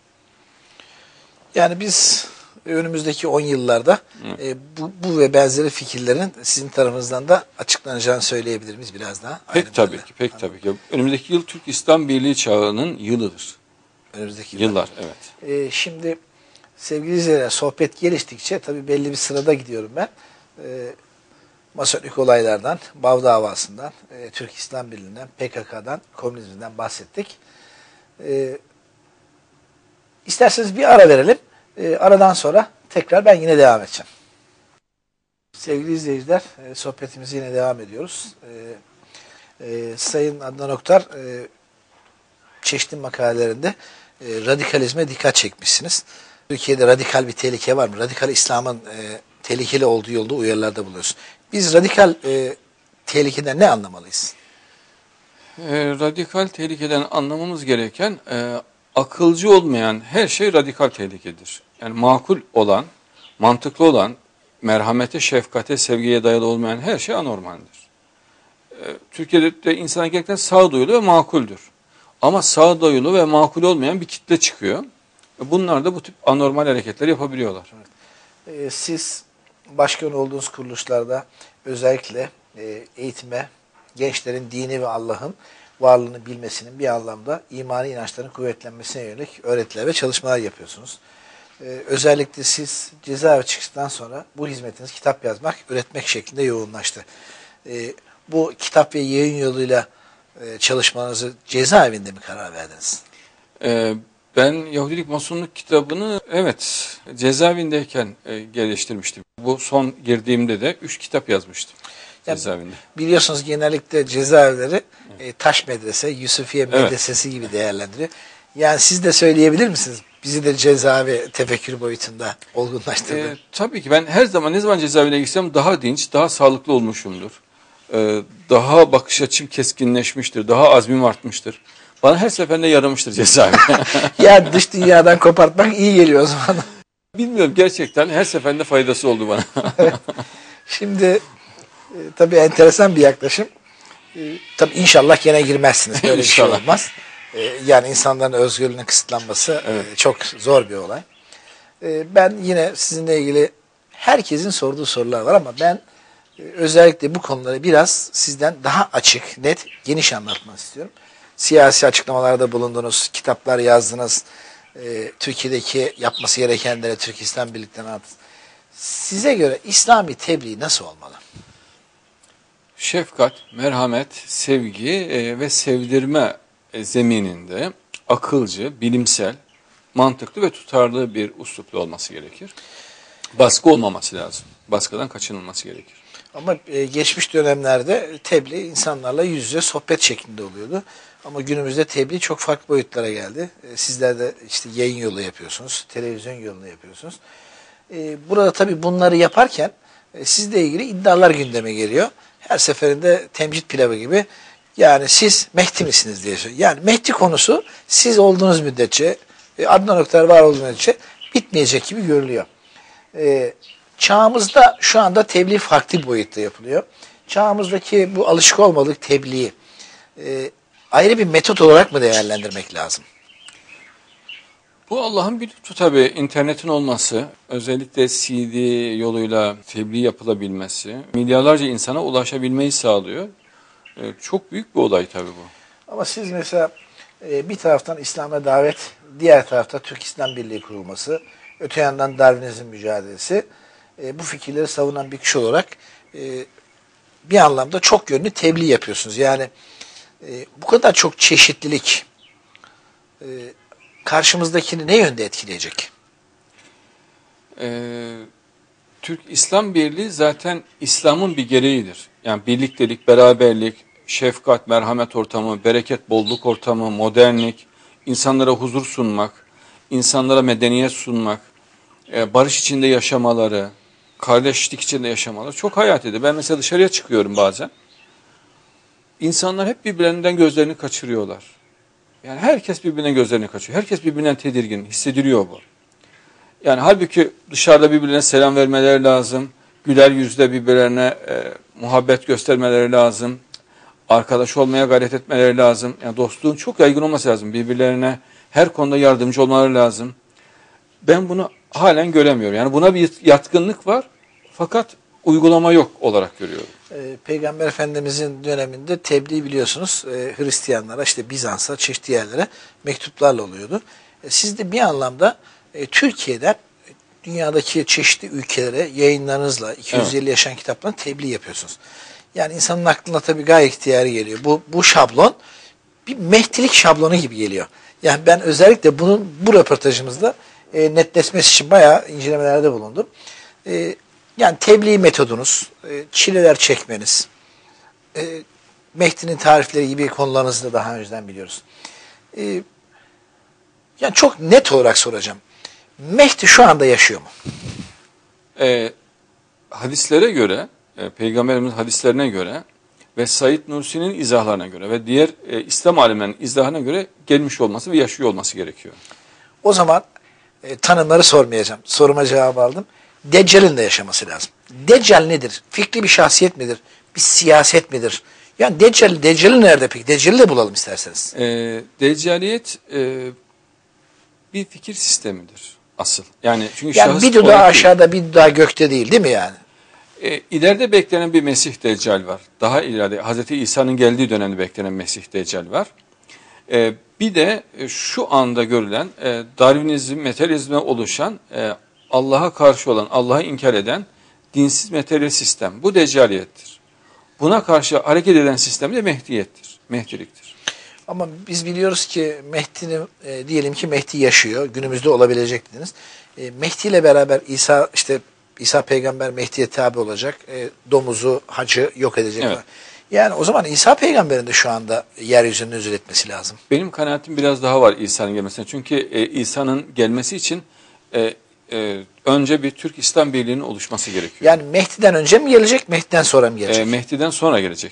Yani biz önümüzdeki on yıllarda e, bu, bu ve benzeri fikirlerin sizin tarafınızdan da açıklanacağını söyleyebilir miyiz biraz daha? Pek tabii ki, pek Anladım. tabii ki. Önümüzdeki yıl Türk İslam Birliği çağının yılıdır. Önümüzdeki yıllar, yıllar evet. E, şimdi sevgili izleyiciler, sohbet geliştikçe tabii belli bir sırada gidiyorum ben. E, Masonik olaylardan, Bav davasından, e, Türk İslam Birliği'nden, P K K'dan, komünizmden bahsettik. E, isterseniz bir ara verelim. E, aradan sonra tekrar ben yine devam edeceğim. Sevgili izleyiciler, e, sohbetimizi yine devam ediyoruz. E, e, Sayın Adnan Oktar, e, çeşitli makalelerinde e, radikalizme dikkat çekmişsiniz. Türkiye'de radikal bir tehlike var mı? Radikal İslam'ın e, tehlikeli olduğu yolda uyarılarda bulunuyoruz. Biz radikal e, tehlikeden ne anlamalıyız? E, radikal tehlikeden anlamamız gereken e, akılcı olmayan her şey radikal tehlikedir. Yani makul olan, mantıklı olan, merhamete, şefkate, sevgiye dayalı olmayan her şey anormaldir. Türkiye'de de insana gerçekten sağduyulu ve makuldür. Ama sağduyulu ve makul olmayan bir kitle çıkıyor. Bunlar da bu tip anormal hareketler yapabiliyorlar. Ee, siz başkan olduğunuz kuruluşlarda özellikle e, eğitime, gençlerin dini ve Allah'ın varlığını bilmesinin bir anlamda imani inançların kuvvetlenmesine yönelik öğretiler ve çalışmalar yapıyorsunuz. Ee, özellikle siz cezaevi çıkışından sonra bu hizmetiniz kitap yazmak, üretmek şeklinde yoğunlaştı. Ee, bu kitap ve yayın yoluyla e, çalışmanızı cezaevinde mi karar verdiniz? Ee, ben Yahudilik Masonluk kitabını evet cezaevindeyken e, geliştirmiştim. Bu son girdiğimde de üç kitap yazmıştım Yani cezaevinde. biliyorsunuz genellikle cezaevleri e, taş medrese, Yusufiye Evet. medresesi gibi değerlendiriyor. Yani siz de söyleyebilir misiniz? Bizi de cezaevi tefekkür boyutunda olgunlaştırdı. Ee, tabii ki ben her zaman ne zaman cezaevine gitsem daha dinç, daha sağlıklı olmuşumdur. Ee, daha bakış açım keskinleşmiştir, daha azmim artmıştır. Bana her seferinde yaramıştır cezaevi. Yani dış dünyadan kopartmak iyi geliyor o zaman. Bilmiyorum, gerçekten her seferinde faydası oldu bana. Şimdi e, tabii enteresan bir yaklaşım. E, tabii inşallah gene girmezsiniz. Böyle bir şey İnşallah. olmaz. E, yani insanların özgürlüğünün kısıtlanması Evet. e, çok zor bir olay. E, ben yine sizinle ilgili herkesin sorduğu sorular var ama ben e, özellikle bu konuları biraz sizden daha açık, net, geniş anlatmak istiyorum. Siyasi açıklamalarda bulundunuz, kitaplar yazdınız, e, Türkiye'deki yapması gerekenlere Türk İslam Birlikleri'ne anlattınız. Size göre İslami tebliğ nasıl olmalı? Şefkat, merhamet, sevgi e, ve sevdirme e, zemininde akılcı, bilimsel, mantıklı ve tutarlı bir üsluplu olması gerekir. Baskı olmaması lazım. Baskıdan kaçınılması gerekir. Ama e, geçmiş dönemlerde tebliğ insanlarla yüz yüze sohbet şeklinde oluyordu. Ama günümüzde tebliğ çok farklı boyutlara geldi. E, sizler de işte yayın yolu yapıyorsunuz, televizyon yolunu yapıyorsunuz. E, burada tabii bunları yaparken e, sizle ilgili iddialar gündeme geliyor. Her seferinde temcit pilavı gibi. Yani siz Mehdi misiniz diye söylüyor. Yani Mehdi konusu siz olduğunuz müddetçe, e, Adnan Oktar var olduğu müddetçe bitmeyecek gibi görülüyor. E, çağımızda şu anda tebliğ farklı bir boyutta yapılıyor. Çağımızdaki bu alışık olmadık tebliği e, ayrı bir metot olarak mı değerlendirmek lazım? Bu Allah'ın bir lütfu tabii. İnternetin olması, özellikle C D yoluyla tebliğ yapılabilmesi, milyarlarca insana ulaşabilmeyi sağlıyor. Ee, çok büyük bir olay tabii bu. Ama siz mesela e, bir taraftan İslam'a davet, diğer tarafta Türk İslam Birliği kurulması, öte yandan Darwinizm mücadelesi, e, bu fikirleri savunan bir kişi olarak e, bir anlamda çok yönlü tebliğ yapıyorsunuz. Yani e, bu kadar çok çeşitlilik e, karşımızdakini ne yönde etkileyecek? Ee, Türk İslam Birliği zaten İslam'ın bir gereğidir. Yani birliktelik, beraberlik, şefkat, merhamet ortamı, bereket, bolluk ortamı, modernlik, insanlara huzur sunmak, insanlara medeniyet sunmak, e, barış içinde yaşamaları, kardeşlik içinde yaşamaları çok hayat ediyor. Ben mesela dışarıya çıkıyorum bazen. İnsanlar hep birbirlerinden gözlerini kaçırıyorlar. Yani herkes birbirinden gözlerini kaçırıyor. Herkes birbirinden tedirgin, hissediliyor bu. Yani halbuki dışarıda birbirlerine selam vermeleri lazım. Güler yüzle birbirlerine e, muhabbet göstermeleri lazım. Arkadaş olmaya gayret etmeleri lazım. Yani dostluğun çok yaygın olması lazım. Birbirlerine her konuda yardımcı olmaları lazım. Ben bunu halen göremiyorum. Yani buna bir yatkınlık var fakat uygulama yok olarak görüyorum. E, Peygamber Efendimizin döneminde tebliğ biliyorsunuz e, Hristiyanlara, işte Bizans'a, çeşitli yerlere mektuplarla oluyordu. E, siz de bir anlamda e, Türkiye'den dünyadaki çeşitli ülkelere yayınlarınızla iki yüz elli evet. yaşayan kitaplarla tebliğ yapıyorsunuz. Yani insanın aklına tabii gayet ihtiyari geliyor. Bu, bu şablon bir Mehdilik şablonu gibi geliyor. Yani ben özellikle bunun bu röportajımızda e, netleşmesi için bayağı incelemelerde bulundum. E, yani tebliğ metodunuz, e, çileler çekmeniz, e, Mehdi'nin tarifleri gibi konularınızı da daha önceden biliyoruz. E, yani çok net olarak soracağım. Mehdi şu anda yaşıyor mu? E, hadislere göre, e, Peygamberimiz hadislerine göre ve Said Nursi'nin izahlarına göre ve diğer e, İslam alimlerinin izahına göre gelmiş olması ve yaşıyor olması gerekiyor. O zaman e, tanımları sormayacağım. Soruma cevap aldım. Deccal'in de yaşaması lazım. Deccal nedir? Fikri bir şahsiyet midir? Bir siyaset midir? Yani Deccal, Deccal'i nerede peki? Deccal'i de bulalım isterseniz. E, Deccaliyet e, bir fikir sistemidir asıl. Yani çünkü Yani şahıs bir dudağı olarak değil. aşağıda bir dudağı gökte değil değil mi yani? E, ileride beklenen bir Mesih Deccal var. Daha ileride Hazreti İsa'nın geldiği dönemde beklenen Mesih Deccal var. E, bir de e, şu anda görülen e, Darwinizm, materyalizme oluşan, e, Allah'a karşı olan, Allah'ı inkar eden dinsiz materyal sistem. Bu Deccaliyettir. Buna karşı hareket eden sistem de Mehdiyettir, Mehdiliktir. Ama biz biliyoruz ki Mehdi'nin e, diyelim ki Mehdi yaşıyor. Günümüzde olabilecek dediniz. E, Mehdi ile beraber İsa işte İsa peygamber Mehdi'ye tabi olacak. E, domuzu, hacı yok edecek. Evet. Yani o zaman İsa peygamberin de şu anda yeryüzüne nüzul etmesi lazım. Benim kanaatim biraz daha var İsa'nın gelmesine. Çünkü e, İsa'nın gelmesi için e, e, önce bir Türk-İslam birliğinin oluşması gerekiyor. Yani Mehdi'den önce mi gelecek, Mehdi'den sonra mı gelecek? E, Mehdi'den sonra gelecek.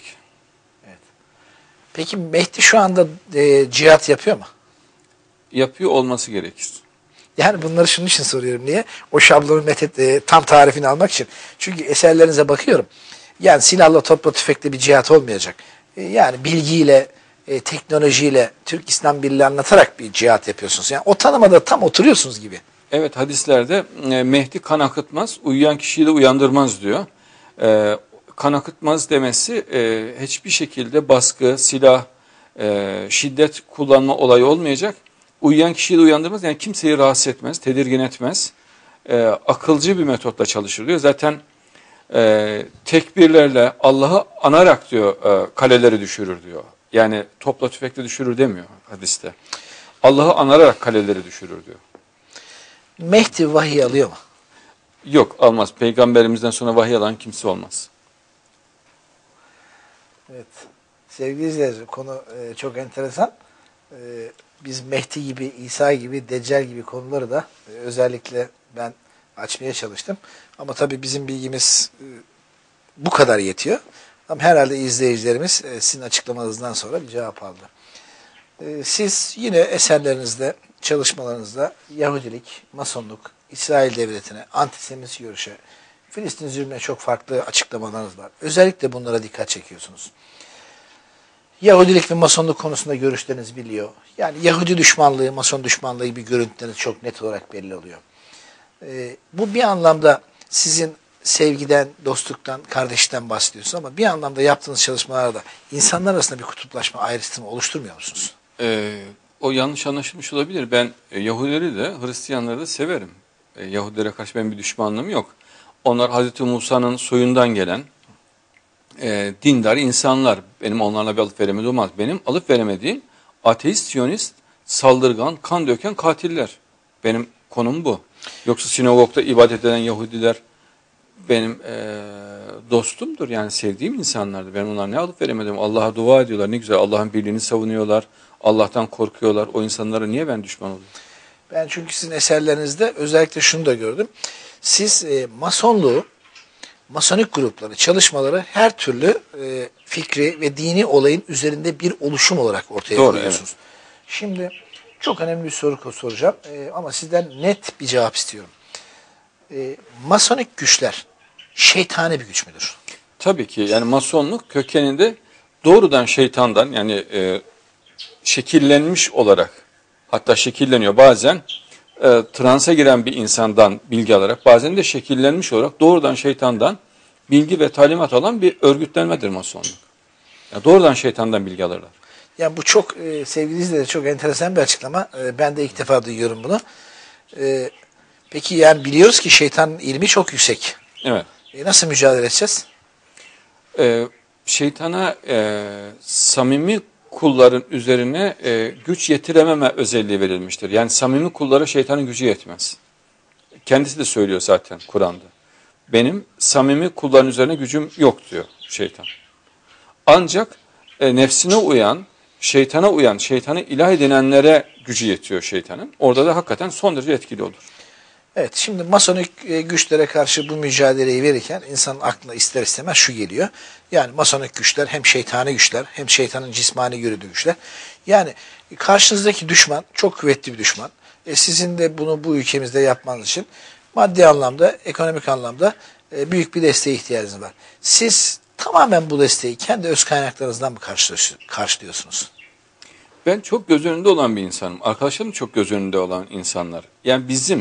Peki Mehdi şu anda e, cihat yapıyor mu? Yapıyor olması gerekir. Yani bunları şunun için soruyorum. Niye? O şablonun metet, e, tam tarifini almak için. Çünkü eserlerinize bakıyorum. Yani silahla, topla, tüfekle bir cihat olmayacak. E, yani bilgiyle, e, teknolojiyle, Türk İslam Birliği anlatarak bir cihat yapıyorsunuz. Yani o tanımada tam oturuyorsunuz gibi. Evet, hadislerde e, Mehdi kan akıtmaz, uyuyan kişiyi de uyandırmaz diyor. E, kan akıtmaz demesi e, hiçbir şekilde baskı, silah, e, şiddet kullanma olayı olmayacak. Uyuyan kişiyi de uyandırmaz, yani kimseyi rahatsız etmez, tedirgin etmez. E, akılcı bir metotla çalışır diyor. Zaten e, tekbirlerle Allah'ı anarak diyor e, kaleleri düşürür diyor. Yani topla tüfekle düşürür demiyor hadiste. Allah'ı anarak kaleleri düşürür diyor. Mehdi vahiy alıyor mu? Yok, almaz. Peygamberimizden sonra vahiy alan kimse olmaz. Evet. Sevgili izleyiciler, konu e, çok enteresan. E, biz Mehdi gibi, İsa gibi, Deccal gibi konuları da e, özellikle ben açmaya çalıştım. Ama tabii bizim bilgimiz e, bu kadar yetiyor. Ama herhalde izleyicilerimiz e, sizin açıklamanızdan sonra bir cevap aldı. E, siz yine eserlerinizde, çalışmalarınızda Yahudilik, Masonluk, İsrail Devleti'ne, antisemit görüşe, Filistin zulmüne çok farklı açıklamalarınız var. Özellikle bunlara dikkat çekiyorsunuz. Yahudilik ve Masonluk konusunda görüşleriniz biliyor. Yani Yahudi düşmanlığı, Mason düşmanlığı gibi görüntüleriniz çok net olarak belli oluyor. Ee, bu bir anlamda sizin sevgiden, dostluktan, kardeşlikten bahsediyorsunuz ama bir anlamda yaptığınız çalışmalarda insanlar arasında bir kutuplaşma, ayrıştırma oluşturmuyor musunuz? Ee, o yanlış anlaşılmış olabilir. Ben e, Yahudileri de Hristiyanları da severim. E, Yahudilere karşı benim bir düşmanlığım yok. Onlar Hazreti Musa'nın soyundan gelen e, dindar insanlar. Benim onlarla bir alıp veremediğim olmaz. Benim alıp veremediğim ateist, siyonist, saldırgan, kan döken katiller. Benim konum bu. Yoksa sinagogda ibadet eden Yahudiler benim e, dostumdur. Yani sevdiğim insanlardır. Ben onlara ne alıp veremedim. Allah'a dua ediyorlar. Ne güzel. Allah'ın birliğini savunuyorlar. Allah'tan korkuyorlar. O insanlara niye ben düşman oluyorum? Ben çünkü sizin eserlerinizde özellikle şunu da gördüm. Siz e, Masonluğu, Masonik grupları, çalışmaları her türlü e, fikri ve dini olayın üzerinde bir oluşum olarak ortaya Doğru, koyuyorsunuz. evet. Şimdi çok önemli bir soru soracağım e, ama sizden net bir cevap istiyorum. E, Masonik güçler şeytani bir güç müdür? Tabii ki. Yani masonluk kökeninde doğrudan şeytandan, yani e, şekillenmiş olarak, hatta şekilleniyor bazen e, transa giren bir insandan bilgi alarak, bazen de şekillenmiş olarak doğrudan şeytandan bilgi ve talimat alan bir örgütlenmedir masonluk. Yani doğrudan şeytandan bilgi alırlar. Yani bu çok e, sevgili izleyiciler çok enteresan bir açıklama. E, ben de ilk defa duyuyorum bunu. E, peki yani biliyoruz ki şeytanın ilmi çok yüksek. Evet. E, nasıl mücadele edeceğiz? Ee, şeytana e, samimi kulların üzerine e, güç yetirememe özelliği verilmiştir. Yani samimi kullara şeytanın gücü yetmez. Kendisi de söylüyor zaten Kur'an'da. Benim samimi kulların üzerine gücüm yok diyor şeytan. Ancak e, nefsine uyan, şeytana uyan, şeytanı ilah edinenlere gücü yetiyor şeytanın. Orada da hakikaten son derece etkili olur. Evet, şimdi masonik e, güçlere karşı bu mücadeleyi verirken insanın aklına ister istemez şu geliyor. Yani masonik güçler hem şeytani güçler hem şeytanın cismani yürüdüğü güçler. Yani karşınızdaki düşman çok kuvvetli bir düşman. E, sizin de bunu bu ülkemizde yapmanız için maddi anlamda, ekonomik anlamda e, büyük bir desteğe ihtiyacınız var. Siz tamamen bu desteği kendi öz kaynaklarınızdan mı karşılıyorsunuz? Ben çok göz önünde olan bir insanım. Arkadaşlarım çok göz önünde olan insanlar. Yani bizim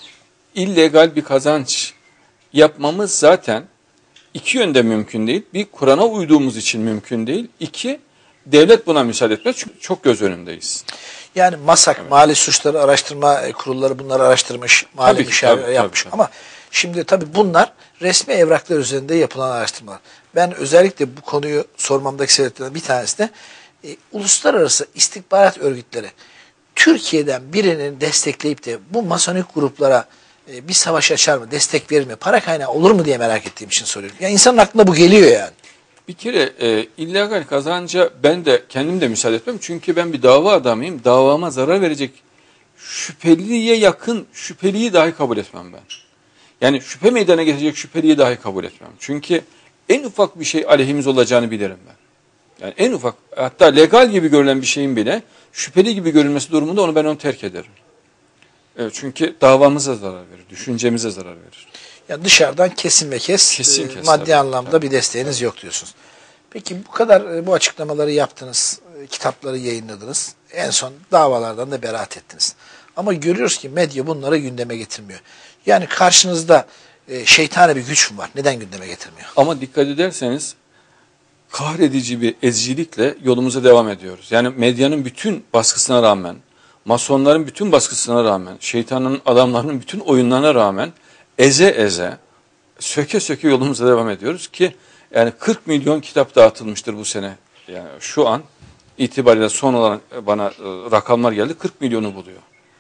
illegal bir kazanç yapmamız zaten iki yönde mümkün değil. Bir, Kur'an'a uyduğumuz için mümkün değil. İki, devlet buna müsaade etmez çünkü çok göz önündeyiz. Yani MASAK, evet. Mali Suçları Araştırma Kurulları bunları araştırmış, mali müşavir yapmış. Tabii, tabii. Ama şimdi tabii bunlar resmi evraklar üzerinde yapılan araştırmalar. Ben özellikle bu konuyu sormamdaki sebeplerden bir tanesi de e, uluslararası istihbarat örgütleri Türkiye'den birinin destekleyip de bu masonik gruplara e, bir savaş açar mı, destek verir mi, para kaynağı olur mu diye merak ettiğim için soruyorum. Yani insanın aklına bu geliyor yani. Bir kere e, illegal kazanca ben de kendim de müsaade etmem. Çünkü ben bir dava adamıyım. Davama zarar verecek şüpheliye yakın şüpheliyi dahi kabul etmem ben. Yani şüphe meydana getirecek şüpheliyi dahi kabul etmem. Çünkü en ufak bir şey aleyhimiz olacağını bilirim ben. Yani en ufak, hatta legal gibi görülen bir şeyin bile şüpheli gibi görülmesi durumunda onu ben onu terk ederim. Evet, çünkü davamıza zarar verir, düşüncemize zarar verir. Yani dışarıdan kesin ve kes, kesin e, kes, maddi tabii, anlamda tabii, bir desteğiniz tabii. yok diyorsunuz. Peki bu kadar e, bu açıklamaları yaptınız, e, kitapları yayınladınız, en son davalardan da beraat ettiniz. Ama görüyoruz ki medya bunları gündeme getirmiyor. Yani karşınızda e, şeytani bir güç mü var? Neden gündeme getirmiyor? Ama dikkat ederseniz kahredici bir ezicilikle yolumuza devam ediyoruz. Yani medyanın bütün baskısına rağmen, masonların bütün baskısına rağmen, şeytanın adamlarının bütün oyunlarına rağmen eze eze, söke söke yolumuza devam ediyoruz ki yani kırk milyon kitap dağıtılmıştır bu sene. Yani şu an itibariyle son olarak bana e, rakamlar geldi, kırk milyonu buluyor.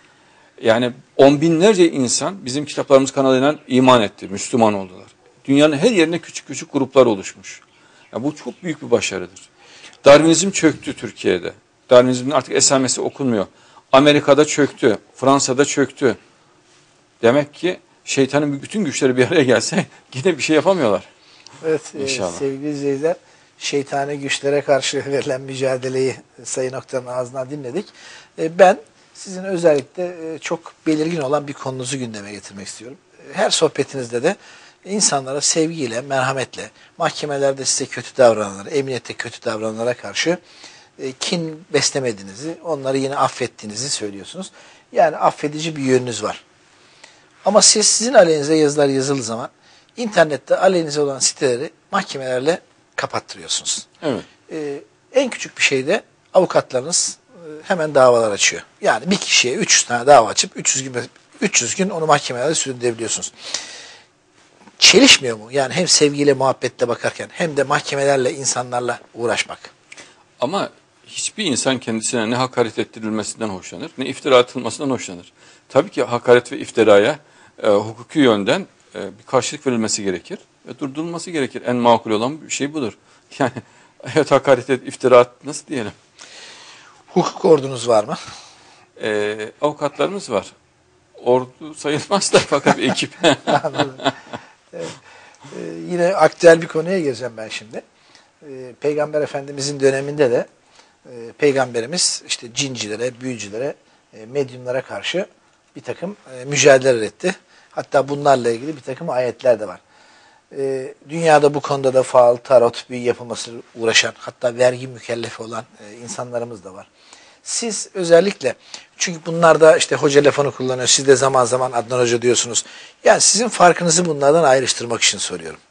Yani on binlerce insan bizim kitaplarımız kanalıyla iman etti, Müslüman oldular. Dünyanın her yerine küçük küçük gruplar oluşmuş. Yani bu çok büyük bir başarıdır. Darwinizm çöktü Türkiye'de. Darwinizmin artık esamesi okunmuyor. Amerika'da çöktü, Fransa'da çöktü. Demek ki şeytanın bütün güçleri bir araya gelse yine bir şey yapamıyorlar. Evet e, sevgili izleyiciler, şeytani güçlere karşı verilen mücadeleyi Sayın Oktar'ın ağzından dinledik. E, ben sizin özellikle e, çok belirgin olan bir konunuzu gündeme getirmek istiyorum. E, her sohbetinizde de insanlara sevgiyle, merhametle, mahkemelerde size kötü davrananlara, emniyette kötü davrananlara karşı e, kin beslemediğinizi, onları yine affettiğinizi söylüyorsunuz. Yani affedici bir yönünüz var. Ama siz sizin aleyhinize yazılar yazıldığı zaman internette aleyhinize olan siteleri mahkemelerle kapattırıyorsunuz. Evet. Ee, en küçük bir şeyde avukatlarınız e, hemen davalar açıyor. Yani bir kişiye üç yüz tane dava açıp üç yüz gün, üç yüz gün onu mahkemelerde sürdürebiliyorsunuz. Çelişmiyor mu? Yani hem sevgiyle, muhabbetle bakarken hem de mahkemelerle, insanlarla uğraşmak. Ama hiçbir insan kendisine ne hakaret ettirilmesinden hoşlanır, ne iftira atılmasından hoşlanır. Tabii ki hakaret ve iftiraya e, hukuki yönden e, bir karşılık verilmesi gerekir ve durdurulması gerekir. En makul olan bir şey budur. Yani evet, hakaret et, iftira at, nasıl diyelim? Hukuk ordunuz var mı? E, avukatlarımız var. Ordu sayılmaz da fakat bir ekip. Anladım. Evet. Ee, yine aktüel bir konuya gireceğim ben şimdi. Ee, Peygamber Efendimizin döneminde de e, Peygamberimiz işte cincilere, büyücülere, e, medyumlara karşı bir takım e, mücadele etti. Hatta bunlarla ilgili bir takım ayetler de var. E, dünyada bu konuda da faal, tarot, büyü yapılması uğraşan, hatta vergi mükellefi olan e, insanlarımız da var. Siz özellikle, çünkü bunlar da işte hoca lafını kullanıyor, siz de zaman zaman Adnan Hoca diyorsunuz. Yani sizin farkınızı bunlardan ayrıştırmak için soruyorum.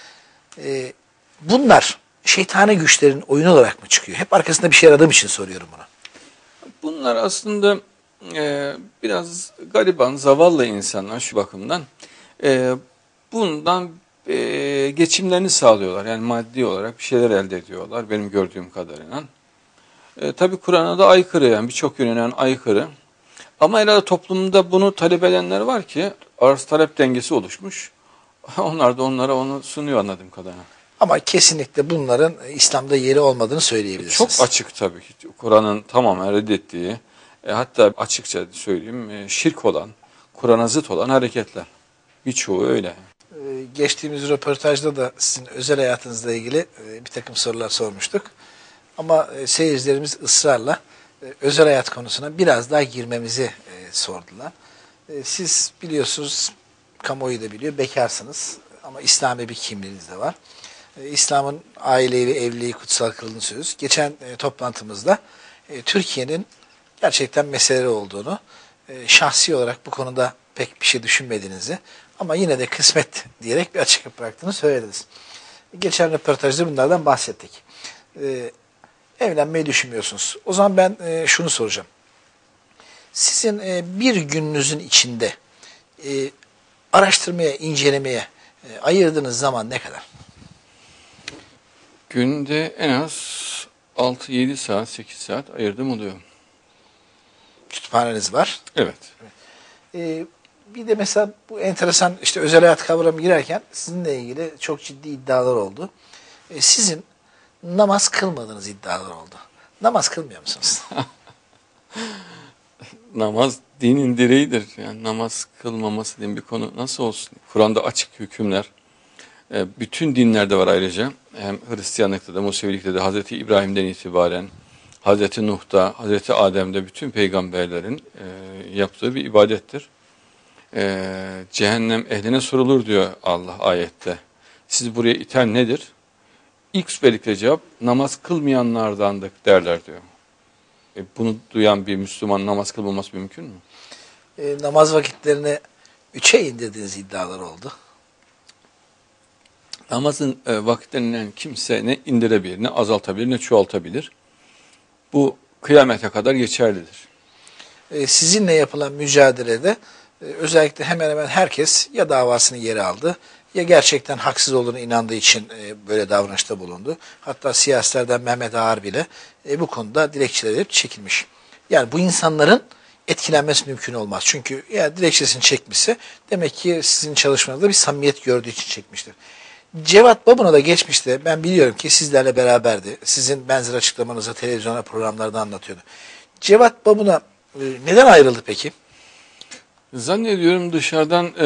E, bunlar şeytani güçlerin oyunu olarak mı çıkıyor? Hep arkasında bir şey aradığım için soruyorum bunu. Bunlar aslında e, biraz gariban, zavallı insanlar şu bakımdan. E, bundan e, geçimlerini sağlıyorlar. Yani maddi olarak bir şeyler elde ediyorlar benim gördüğüm kadarıyla. E, tabii Kur'an'a da aykırı, yani birçok yönden aykırı. Ama herhalde toplumda bunu talep edenler var ki arz talep dengesi oluşmuş. Onlar da onlara onu sunuyor anladığım kadarıyla. Ama kesinlikle bunların İslam'da yeri olmadığını söyleyebilirsiniz. Çok açık tabii ki. Kur'an'ın tamamen reddettiği, e, hatta açıkça söyleyeyim, e, şirk olan, Kur'an'a zıt olan hareketler. Birçoğu öyle. Ee, geçtiğimiz röportajda da sizin özel hayatınızla ilgili e, bir takım sorular sormuştuk. Ama e, seyircilerimiz ısrarla e, özel hayat konusuna biraz daha girmemizi e, sordular. E, siz biliyorsunuz, kamuoyu da biliyor, bekarsınız ama İslami bir kimliğiniz de var. E, İslam'ın aileyi ve evliliği kutsal kıldığını söylüyoruz. Geçen e, toplantımızda e, Türkiye'nin gerçekten meseleleri olduğunu, e, şahsi olarak bu konuda pek bir şey düşünmediğinizi ama yine de kısmet diyerek bir açıklık bıraktığını söylediniz. Geçen röportajda bunlardan bahsettik. E, evlenmeyi düşünmüyorsunuz. O zaman ben e, şunu soracağım. Sizin e, bir gününüzün içinde e, araştırmaya, incelemeye e, ayırdığınız zaman ne kadar? Günde en az altı yedi saat, sekiz saat ayırdım oluyor. Kütüphaneniz var. Evet. E, bir de mesela bu enteresan işte özel hayat kavramı girerken sizinle ilgili çok ciddi iddialar oldu. E, sizin namaz kılmadığınız iddialar oldu. Namaz kılmıyor musunuz? Namaz dinin direğidir. Yani namaz kılmaması diye bir konu nasıl olsun? Kur'an'da açık hükümler. E, bütün dinlerde var ayrıca. Hem Hristiyanlıkta da, Musevilikte de, Hazreti İbrahim'den itibaren, Hazreti Nuh'ta, Hazreti Adem'de bütün peygamberlerin e, yaptığı bir ibadettir. E, cehennem ehline sorulur diyor Allah ayette. Siz buraya iten nedir? İlk verdikleri cevap namaz kılmayanlardandık derler diyor. E, bunu duyan bir Müslüman namaz kılmaması mümkün mü? E, namaz vakitlerini üçe indirdiğiniz iddialar oldu. Namazın e, vakitlerinden kimse ne indirebilir, ne azaltabilir, ne çoğaltabilir. Bu kıyamete kadar geçerlidir. E, sizinle yapılan mücadelede e, özellikle hemen hemen herkes ya davasını yere aldı ya gerçekten haksız olduğunu inandığı için e, böyle davranışta bulundu. Hatta siyasilerden Mehmet Ağar bile e, bu konuda dilekçeler edip çekilmiş. Yani bu insanların etkilenmesi mümkün olmaz. Çünkü yani dilekçesini çekmişse demek ki sizin çalışmanızda bir samimiyet gördüğü için çekmiştir. Cevat Babun'a da geçmişte ben biliyorum ki sizlerle beraberdi. Sizin benzer açıklamanızı televizyonda programlarda anlatıyordu. Cevat Babun'a e, neden ayrıldı peki? Zannediyorum dışarıdan e,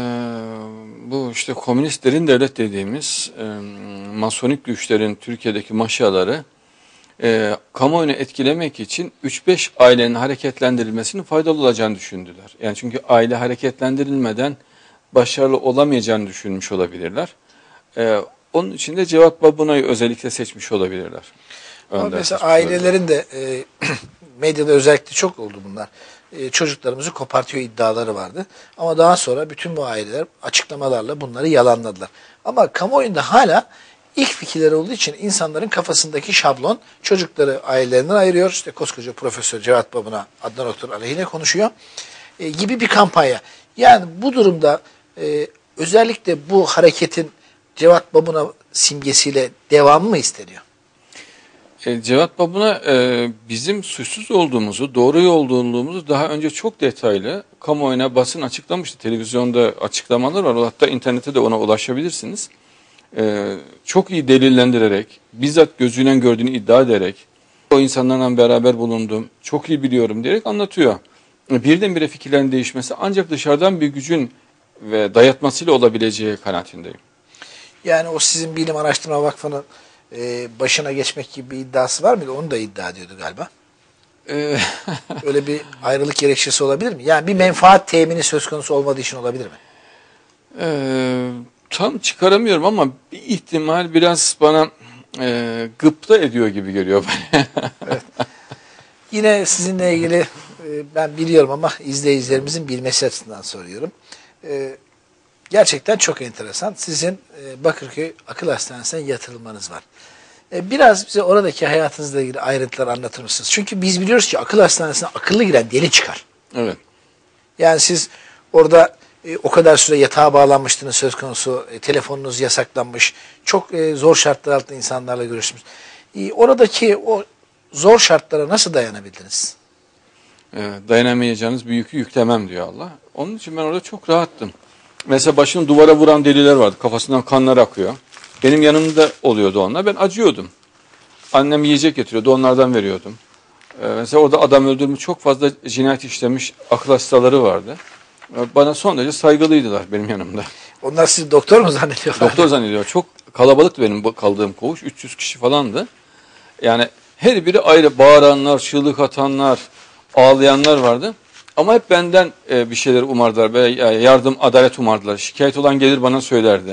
bu işte komünistlerin devlet dediğimiz e, masonik güçlerin Türkiye'deki maşaları e, kamuoyunu etkilemek için üç beş ailenin hareketlendirilmesinin faydalı olacağını düşündüler. Yani çünkü aile hareketlendirilmeden başarılı olamayacağını düşünmüş olabilirler. Ee, onun için de Cevat Babuna'yı özellikle seçmiş olabilirler. Ama Önder mesela seçmiş ailelerin de e, medyada özellikle çok oldu bunlar. E, çocuklarımızı kopartıyor iddiaları vardı. Ama daha sonra bütün bu aileler açıklamalarla bunları yalanladılar. Ama kamuoyunda hala ilk fikirleri olduğu için insanların kafasındaki şablon çocukları ailelerinden ayırıyor. İşte koskoca Profesör Cevat Babuna Adnan Oktar aleyhine konuşuyor e, gibi bir kampanya. Yani bu durumda e, özellikle bu hareketin Cevat Babuna simgesiyle devamı mı isteniyor? E, Cevat Babuna e, bizim suçsuz olduğumuzu, doğru olduğumuzu daha önce çok detaylı kamuoyuna basın açıklamıştı. Televizyonda açıklamalar var. Hatta internette de ona ulaşabilirsiniz. E, çok iyi delillendirerek, bizzat gözüyle gördüğünü iddia ederek, o insanlarla beraber bulundum, çok iyi biliyorum diyerek anlatıyor. E, birdenbire fikirlerin değişmesi ancak dışarıdan bir gücün ve dayatmasıyla olabileceği kanaatindeyim. Yani o sizin Bilim Araştırma Vakfı'nın e, başına geçmek gibi bir iddiası var mıydı? Onu da iddia ediyordu galiba. Ee, Öyle bir ayrılık gerekçesi olabilir mi? Yani bir menfaat temini söz konusu olmadığı için olabilir mi? Ee, tam çıkaramıyorum ama bir ihtimal biraz bana e, gıpta ediyor gibi geliyor bana. Evet. Yine sizinle ilgili e, ben biliyorum ama izleyicilerimizin bilmesi açısından soruyorum. E, gerçekten çok enteresan. Sizin e, Bakırköy Akıl Hastanesi'ne yatırılmanız var. E, biraz bize oradaki hayatınızla ilgili ayrıntılar anlatır mısınız? Çünkü biz biliyoruz ki akıl hastanesine akıllı giren deli çıkar. Evet. Yani siz orada e, o kadar süre yatağa bağlanmıştınız söz konusu, e, telefonunuz yasaklanmış, çok e, zor şartlar altında insanlarla görüşmüş. E, oradaki o zor şartlara nasıl dayanabildiniz? E, dayanamayacağınız bir yükü yüklemem diyor Allah. Onun için ben orada çok rahattım. Mesela başını duvara vuran deliler vardı. Kafasından kanlar akıyor. Benim yanımda oluyordu onlar. Ben acıyordum. Annem yiyecek getiriyordu. Onlardan veriyordum. Ee, mesela orada adam öldürmüş, çok fazla cinayet işlemiş akıl hastaları vardı. Ee, bana son derece saygılıydılar benim yanımda. Onlar sizi doktor mu zannediyorlar? Doktor zannediyor. Çok kalabalıktı benim kaldığım koğuş. üç yüz kişi falandı. Yani her biri ayrı, bağıranlar, çığlık atanlar, ağlayanlar vardı. Ama hep benden e, bir şeyler umardılar. Böyle yardım, adalet umardılar. Şikayet olan gelir bana söylerdi.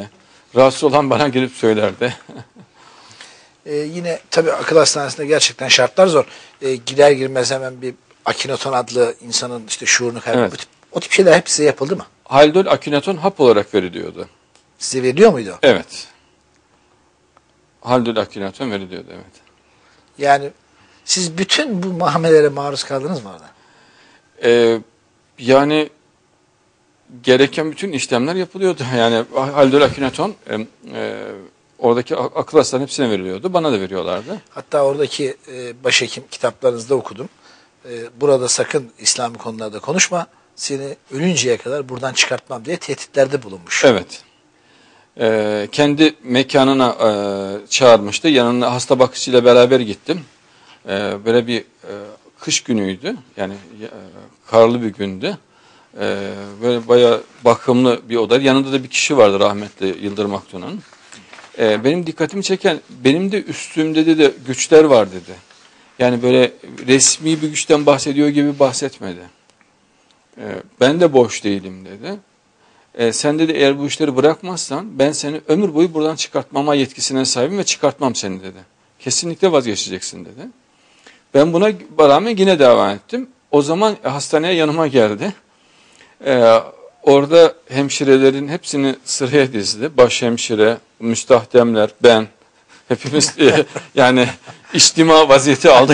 Rahatsız olan bana gelip söylerdi. Ee, yine tabii akıl hastanesinde gerçekten şartlar zor. Ee, girer girmez hemen bir Akinaton adlı insanın işte şuurunu kaybı. Evet. O, tip, o tip şeyler hep size yapıldı mı? Haldol Akinaton hap olarak veriliyordu. Size veriliyor muydu? Evet. Haldol Akinaton veriliyordu, evet. Yani siz bütün bu muamelelere maruz kaldınız mı orada? Ee, yani gereken bütün işlemler yapılıyordu. Yani Haldol Akinaton e, e, oradaki akıl hastalarının hepsine veriliyordu. Bana da veriyorlardı. Hatta oradaki e, başhekim kitaplarınızda okudum. E, burada sakın İslami konularda konuşma. Seni ölünceye kadar buradan çıkartmam diye tehditlerde bulunmuş. Evet. Ee, kendi mekanına e, çağırmıştı. Yanına hasta bakıcıyla beraber gittim. Ee, böyle bir e, kış günüydü. Yani e, karlı bir gündü. Ee, böyle bayağı bakımlı bir oda. Yanında da bir kişi vardı, rahmetli Yıldırım Aktun'un. Ee, benim dikkatimi çeken, benim de üstümde de, de güçler var dedi. Yani böyle resmi bir güçten bahsediyor gibi bahsetmedi. Ee, ben de boş değilim dedi. Ee, sen dedi eğer bu işleri bırakmazsan ben seni ömür boyu buradan çıkartmama yetkisine sahibim ve çıkartmam seni dedi. Kesinlikle vazgeçeceksin dedi. Ben buna rağmen yine devam ettim. O zaman hastaneye yanıma geldi. Ee, orada hemşirelerin hepsini sıraya dizdi. Baş hemşire, müstahdemler, ben. Hepimiz e, yani içtima vaziyeti aldık.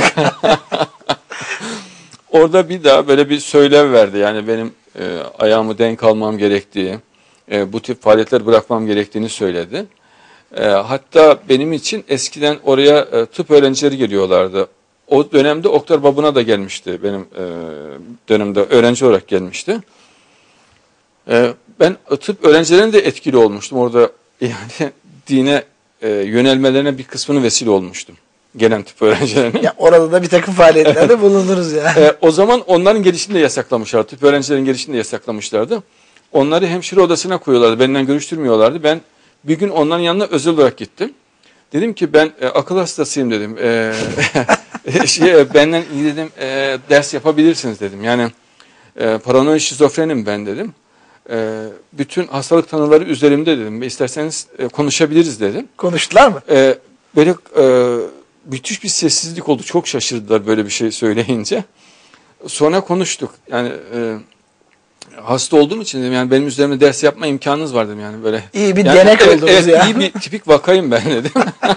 Orada bir daha böyle bir söylev verdi. Yani benim e, ayağımı denk almam gerektiği, e, bu tip faaliyetler bırakmam gerektiğini söyledi. E, hatta benim için eskiden oraya e, tıp öğrencileri geliyorlardı. O dönemde Oktar Babuna da gelmişti. Benim e, dönemde öğrenci olarak gelmişti. E, ben tıp öğrencilerinin de etkili olmuştum. Orada yani dine e, yönelmelerine bir kısmını vesile olmuştum. Gelen tıp öğrencilerinin. Ya orada da bir takım faaliyetlerde bulundunuz ya. E, o zaman onların gelişini de yasaklamışlardı. Tıp öğrencilerin gelişini de yasaklamışlardı. Onları hemşire odasına koyuyorlardı. Benden görüştürmüyorlardı. Ben bir gün onların yanına özel olarak gittim. Dedim ki ben e, akıl hastasıyım dedim. E, şey, benden iyi dedim e, ders yapabilirsiniz dedim. Yani e, paranoid şizofrenim ben dedim. E, bütün hastalık tanıları üzerimde dedim. İsterseniz e, konuşabiliriz dedim. Konuştular mı? E, böyle e, müthiş bir sessizlik oldu. Çok şaşırdılar böyle bir şey söyleyince. Sonra konuştuk. Yani e, hasta olduğum için dedim yani benim üzerimde ders yapma imkanınız var dedim yani böyle. İyi bir yani, denek evet, oldunuz evet, ya. İyi bir tipik vakayım ben dedim.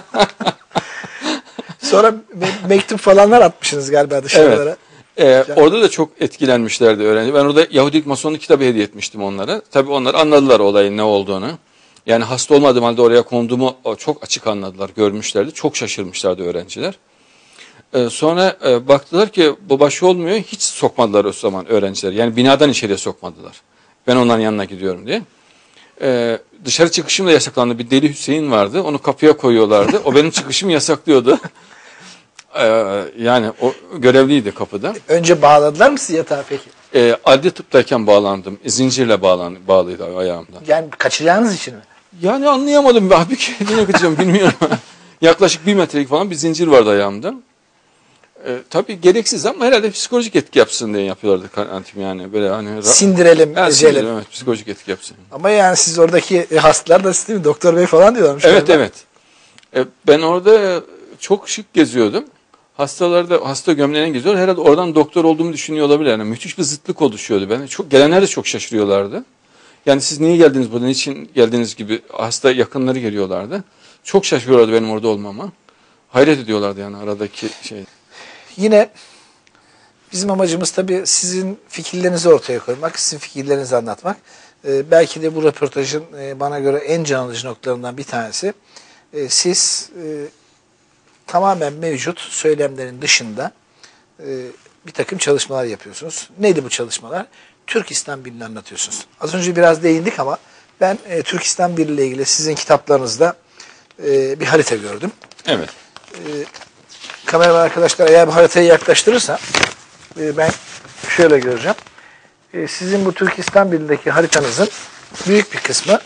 Sonra me- mektup falanlar atmışsınız galiba dışarılara. Evet. Ee, orada da çok etkilenmişlerdi öğrenci. Ben orada Yahudilik Masonluk kitabı hediye etmiştim onlara. Tabii onlar anladılar olayın ne olduğunu. Yani hasta olmadığım halde oraya konduğumu çok açık anladılar, görmüşlerdi. Çok şaşırmışlardı öğrenciler. Ee, sonra e, baktılar ki bu başı olmuyor. Hiç sokmadılar o zaman öğrenciler. Yani binadan içeriye sokmadılar. Ben onların yanına gidiyorum diye. Ee, dışarı çıkışım da yasaklandı. Bir Deli Hüseyin vardı. Onu kapıya koyuyorlardı. O benim çıkışımı yasaklıyordu. Ee, yani o görevliydi kapıda. Önce bağladılar mı sizi yatağa peki? Ee, adli tıptayken bağlandım. Zincirle bağlan, bağlıydı ayağımdan. Yani kaçacağınız için mi? Yani anlayamadım. Abi kendine kaçacağım bilmiyorum. Yaklaşık bir metrelik falan bir zincir vardı ayağımda. Ee, tabii gereksiz ama herhalde psikolojik etki yapsın diye yapıyorlardı kanaatim yani. Böyle hani Sindirelim, yani ezelim. sindirelim, evet, psikolojik etki yapsın. Ama yani siz oradaki hastalar da siz değil mi? Doktor bey falan diyorlarmış. Evet galiba. evet. Ee, ben orada çok şık geziyordum. Hastalar da hasta gömleğine geziyor. Herhalde oradan doktor olduğumu düşünüyor olabilir. Yani müthiş bir zıtlık oluşuyordu. Ben çok gelenler de çok şaşırıyorlardı. Yani siz niye geldiniz burada? Niçin geldiniz gibi hasta yakınları geliyorlardı. Çok şaşırıyorlardı benim orada olmama. Hayret ediyorlardı yani aradaki şey. Yine bizim amacımız tabii sizin fikirlerinizi ortaya koymak, sizin fikirlerinizi anlatmak. Ee, belki de bu röportajın e, bana göre en can alıcı noktalarından bir tanesi. E, siz e, tamamen mevcut söylemlerin dışında e, bir takım çalışmalar yapıyorsunuz. Neydi bu çalışmalar? Türk İslam Birliği'ni anlatıyorsunuz. Az önce biraz değindik ama ben e, Türk İslam Birliği ile ilgili sizin kitaplarınızda e, bir harita gördüm. Evet. E, kameraman arkadaşlar eğer bu haritayı yaklaştırırsa e, ben şöyle göreceğim. E, sizin bu Türk İslam Birliği'ndeki haritanızın büyük bir kısmı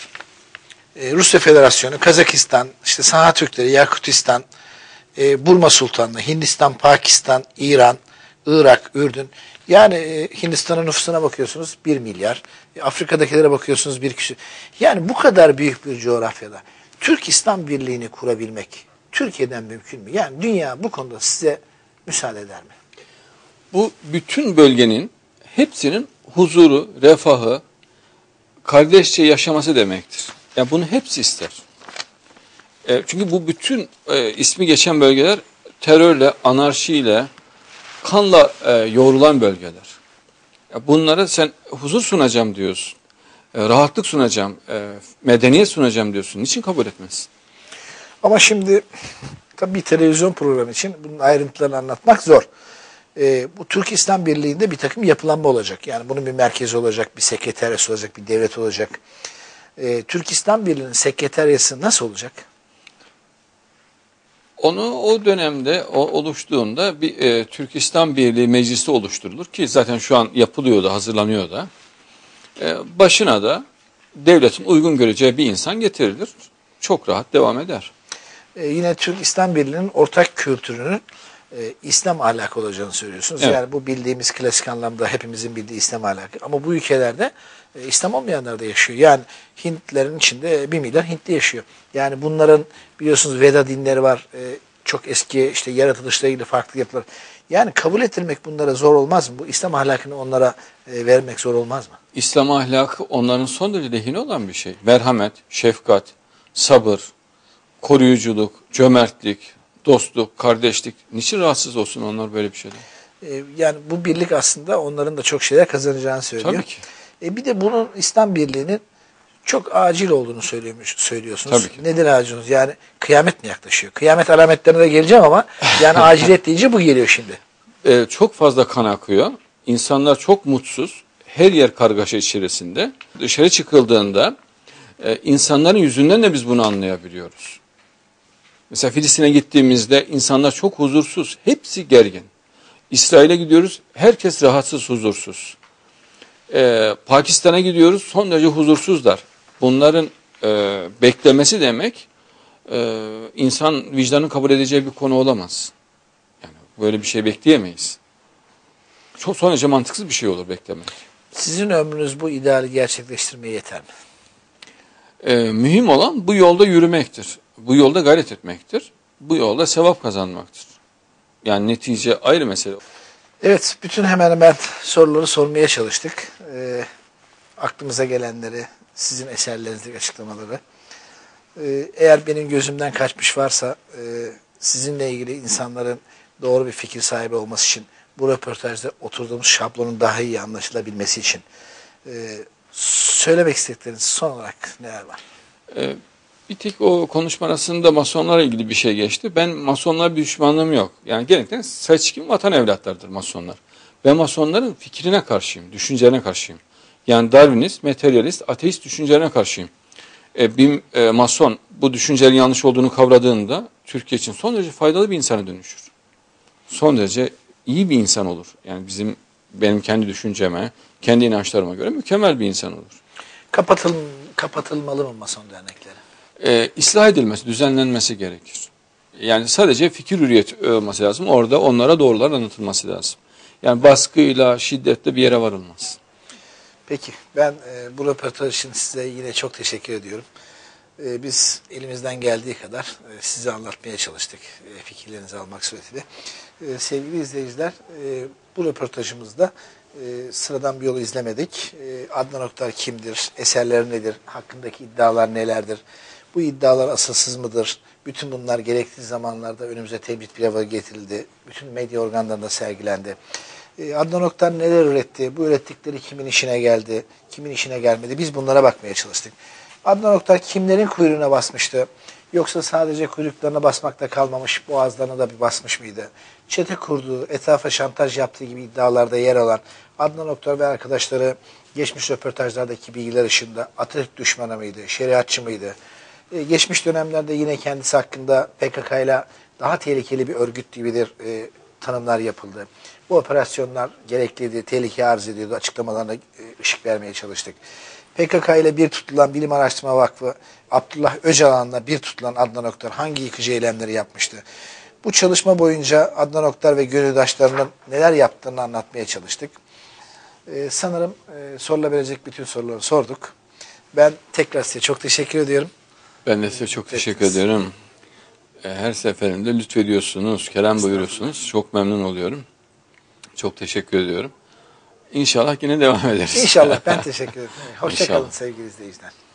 e, Rusya Federasyonu, Kazakistan, işte Saha Türkleri, Yakutistan, e, Burma Sultanlığı, Hindistan, Pakistan, İran, Irak, Ürdün. Yani e, Hindistan'ın nüfusuna bakıyorsunuz bir milyar. E, Afrika'dakilere bakıyorsunuz bir kişi. Yani bu kadar büyük bir coğrafyada Türk İslam Birliği'ni kurabilmek Türkiye'den mümkün mü? Yani dünya bu konuda size müsaade eder mi? Bu bütün bölgenin hepsinin huzuru, refahı, kardeşçe yaşaması demektir. Yani bunu hepsi ister. E, çünkü bu bütün e, ismi geçen bölgeler terörle, anarşiyle, kanla e, yoğrulan bölgeler. Ya bunlara sen huzur sunacağım diyorsun, e, rahatlık sunacağım, e, medeniyet sunacağım diyorsun. Niçin kabul etmezsin? Ama şimdi tabii bir televizyon programı için bunun ayrıntılarını anlatmak zor. Ee, bu Türk İslam Birliği'nde bir takım yapılanma olacak. Yani bunun bir merkezi olacak, bir sekreteryası olacak, bir devlet olacak. Ee, Türk İslam Birliği'nin sekreteryası nasıl olacak? Onu o dönemde o, oluştuğunda bir e, Türk İslam Birliği Meclisi oluşturulur ki zaten şu an yapılıyor da hazırlanıyor da. E, başına da devletin uygun göreceği bir insan getirilir. Çok rahat devam eder. Ee, yine Türk İslam Birliği'nin ortak kültürünün e, İslam ahlakı olacağını söylüyorsunuz. Evet. Yani bu bildiğimiz klasik anlamda hepimizin bildiği İslam ahlakı. Ama bu ülkelerde e, İslam olmayanlar da yaşıyor. Yani Hintlerin içinde bir milyar Hintli yaşıyor. Yani bunların biliyorsunuz Veda dinleri var. E, çok eski işte yaratılışla ilgili farklı yapılar. Yani kabul ettirmek bunlara zor olmaz mı? Bu İslam ahlakını onlara e, vermek zor olmaz mı? İslam ahlakı onların son derece lehine olan bir şey. Merhamet, şefkat, sabır, koruyuculuk, cömertlik, dostluk, kardeşlik. Niçin rahatsız olsun onlar böyle bir şeyden? E, yani bu birlik aslında onların da çok şeyler kazanacağını söylüyor. Tabii ki. E, bir de bunun İslam Birliği'nin çok acil olduğunu söylüyormuş, söylüyorsunuz. Tabii ki. Nedir aciliniz? Yani kıyamet mi yaklaşıyor? Kıyamet alametlerine de geleceğim ama yani aciliyet deyince bu geliyor şimdi. Ee, çok fazla kan akıyor. İnsanlar çok mutsuz. Her yer kargaşa içerisinde. Dışarı çıkıldığında e, insanların yüzünden de biz bunu anlayabiliyoruz. Mesela Filistin'e gittiğimizde insanlar çok huzursuz. Hepsi gergin. İsrail'e gidiyoruz. Herkes rahatsız, huzursuz. Ee, Pakistan'a gidiyoruz. Son derece huzursuzlar. Bunların e, beklemesi demek e, insan vicdanın kabul edeceği bir konu olamaz. Yani böyle bir şey bekleyemeyiz. Çok son derece mantıksız bir şey olur beklemek. Sizin ömrünüz bu ideali gerçekleştirmeye yeter mi? Ee, mühim olan bu yolda yürümektir. Bu yolda gayret etmektir. Bu yolda sevap kazanmaktır. Yani netice ayrı mesele. Evet, bütün hemen hemen soruları sormaya çalıştık. Ee, aklımıza gelenleri, sizin eserlerinizdeki açıklamaları. Ee, eğer benim gözümden kaçmış varsa e, sizinle ilgili insanların doğru bir fikir sahibi olması için bu röportajda oturduğumuz şablonun daha iyi anlaşılabilmesi için e, söylemek istedikleriniz son olarak neler var? Ee, bir tek o konuşma arasında masonlarla ilgili bir şey geçti. Ben masonlara bir düşmanlığım yok. Yani genellikle seçkin vatan evlatlarıdır masonlar. Ben masonların fikrine karşıyım, düşüncelerine karşıyım. Yani Darwinist, materyalist, ateist düşüncelerine karşıyım. E, bir e, mason bu düşüncelerin yanlış olduğunu kavradığında Türkiye için son derece faydalı bir insana dönüşür. Son derece iyi bir insan olur. Yani bizim benim kendi düşünceme, kendi inançlarıma göre mükemmel bir insan olur. Kapatıl, kapatılmalı mı mason dernekleri? E, ıslah edilmesi, düzenlenmesi gerekir. Yani sadece fikir hürriyeti olması lazım. Orada onlara doğrular anlatılması lazım. Yani baskıyla, şiddetle bir yere varılmaz. Peki, ben e, bu röportaj için size yine çok teşekkür ediyorum. E, biz elimizden geldiği kadar e, size anlatmaya çalıştık, e, fikirlerinizi almak suretiyle. E, sevgili izleyiciler, e, bu röportajımızda e, sıradan bir yolu izlemedik. E, Adnan Oktar kimdir, eserleri nedir, hakkındaki iddialar nelerdir, bu iddialar asılsız mıdır? Bütün bunlar gerektiği zamanlarda önümüze tebrit pilavı getirildi. Bütün medya organlarında sergilendi. Adnan Oktar neler üretti? Bu ürettikleri kimin işine geldi? Kimin işine gelmedi? Biz bunlara bakmaya çalıştık. Adnan Oktar kimlerin kuyruğuna basmıştı? Yoksa sadece kuyruklarına basmakta kalmamış, boğazlarına da bir basmış mıydı? Çete kurduğu, etrafa şantaj yaptığı gibi iddialarda yer alan Adnan Oktar ve arkadaşları geçmiş röportajlardaki bilgiler ışığında Atatürk düşmanı mıydı? Şeriatçı mıydı? Ee, geçmiş dönemlerde yine kendisi hakkında P K K ile daha tehlikeli bir örgüt gibidir e, tanımlar yapıldı. Bu operasyonlar gerekliydi, tehlike arz ediyordu. Açıklamalarına ışık vermeye çalıştık. P K K ile bir tutulan Bilim Araştırma Vakfı, Abdullah Öcalan'la bir tutulan Adnan Oktar hangi yıkıcı eylemleri yapmıştı? Bu çalışma boyunca Adnan Oktar ve gönüldaşlarının neler yaptığını anlatmaya çalıştık. Ee, sanırım e, sorulabilecek bütün soruları sorduk. Ben tekrar size çok teşekkür ediyorum. Ben de size çok teşekkür ederim. Her seferinde lütfediyorsunuz, kelam buyuruyorsunuz. Çok memnun oluyorum. Çok teşekkür ediyorum. İnşallah yine devam ederiz. İnşallah, ben teşekkür ederim. Hoşça İnşallah. kalın sevgili izleyiciler.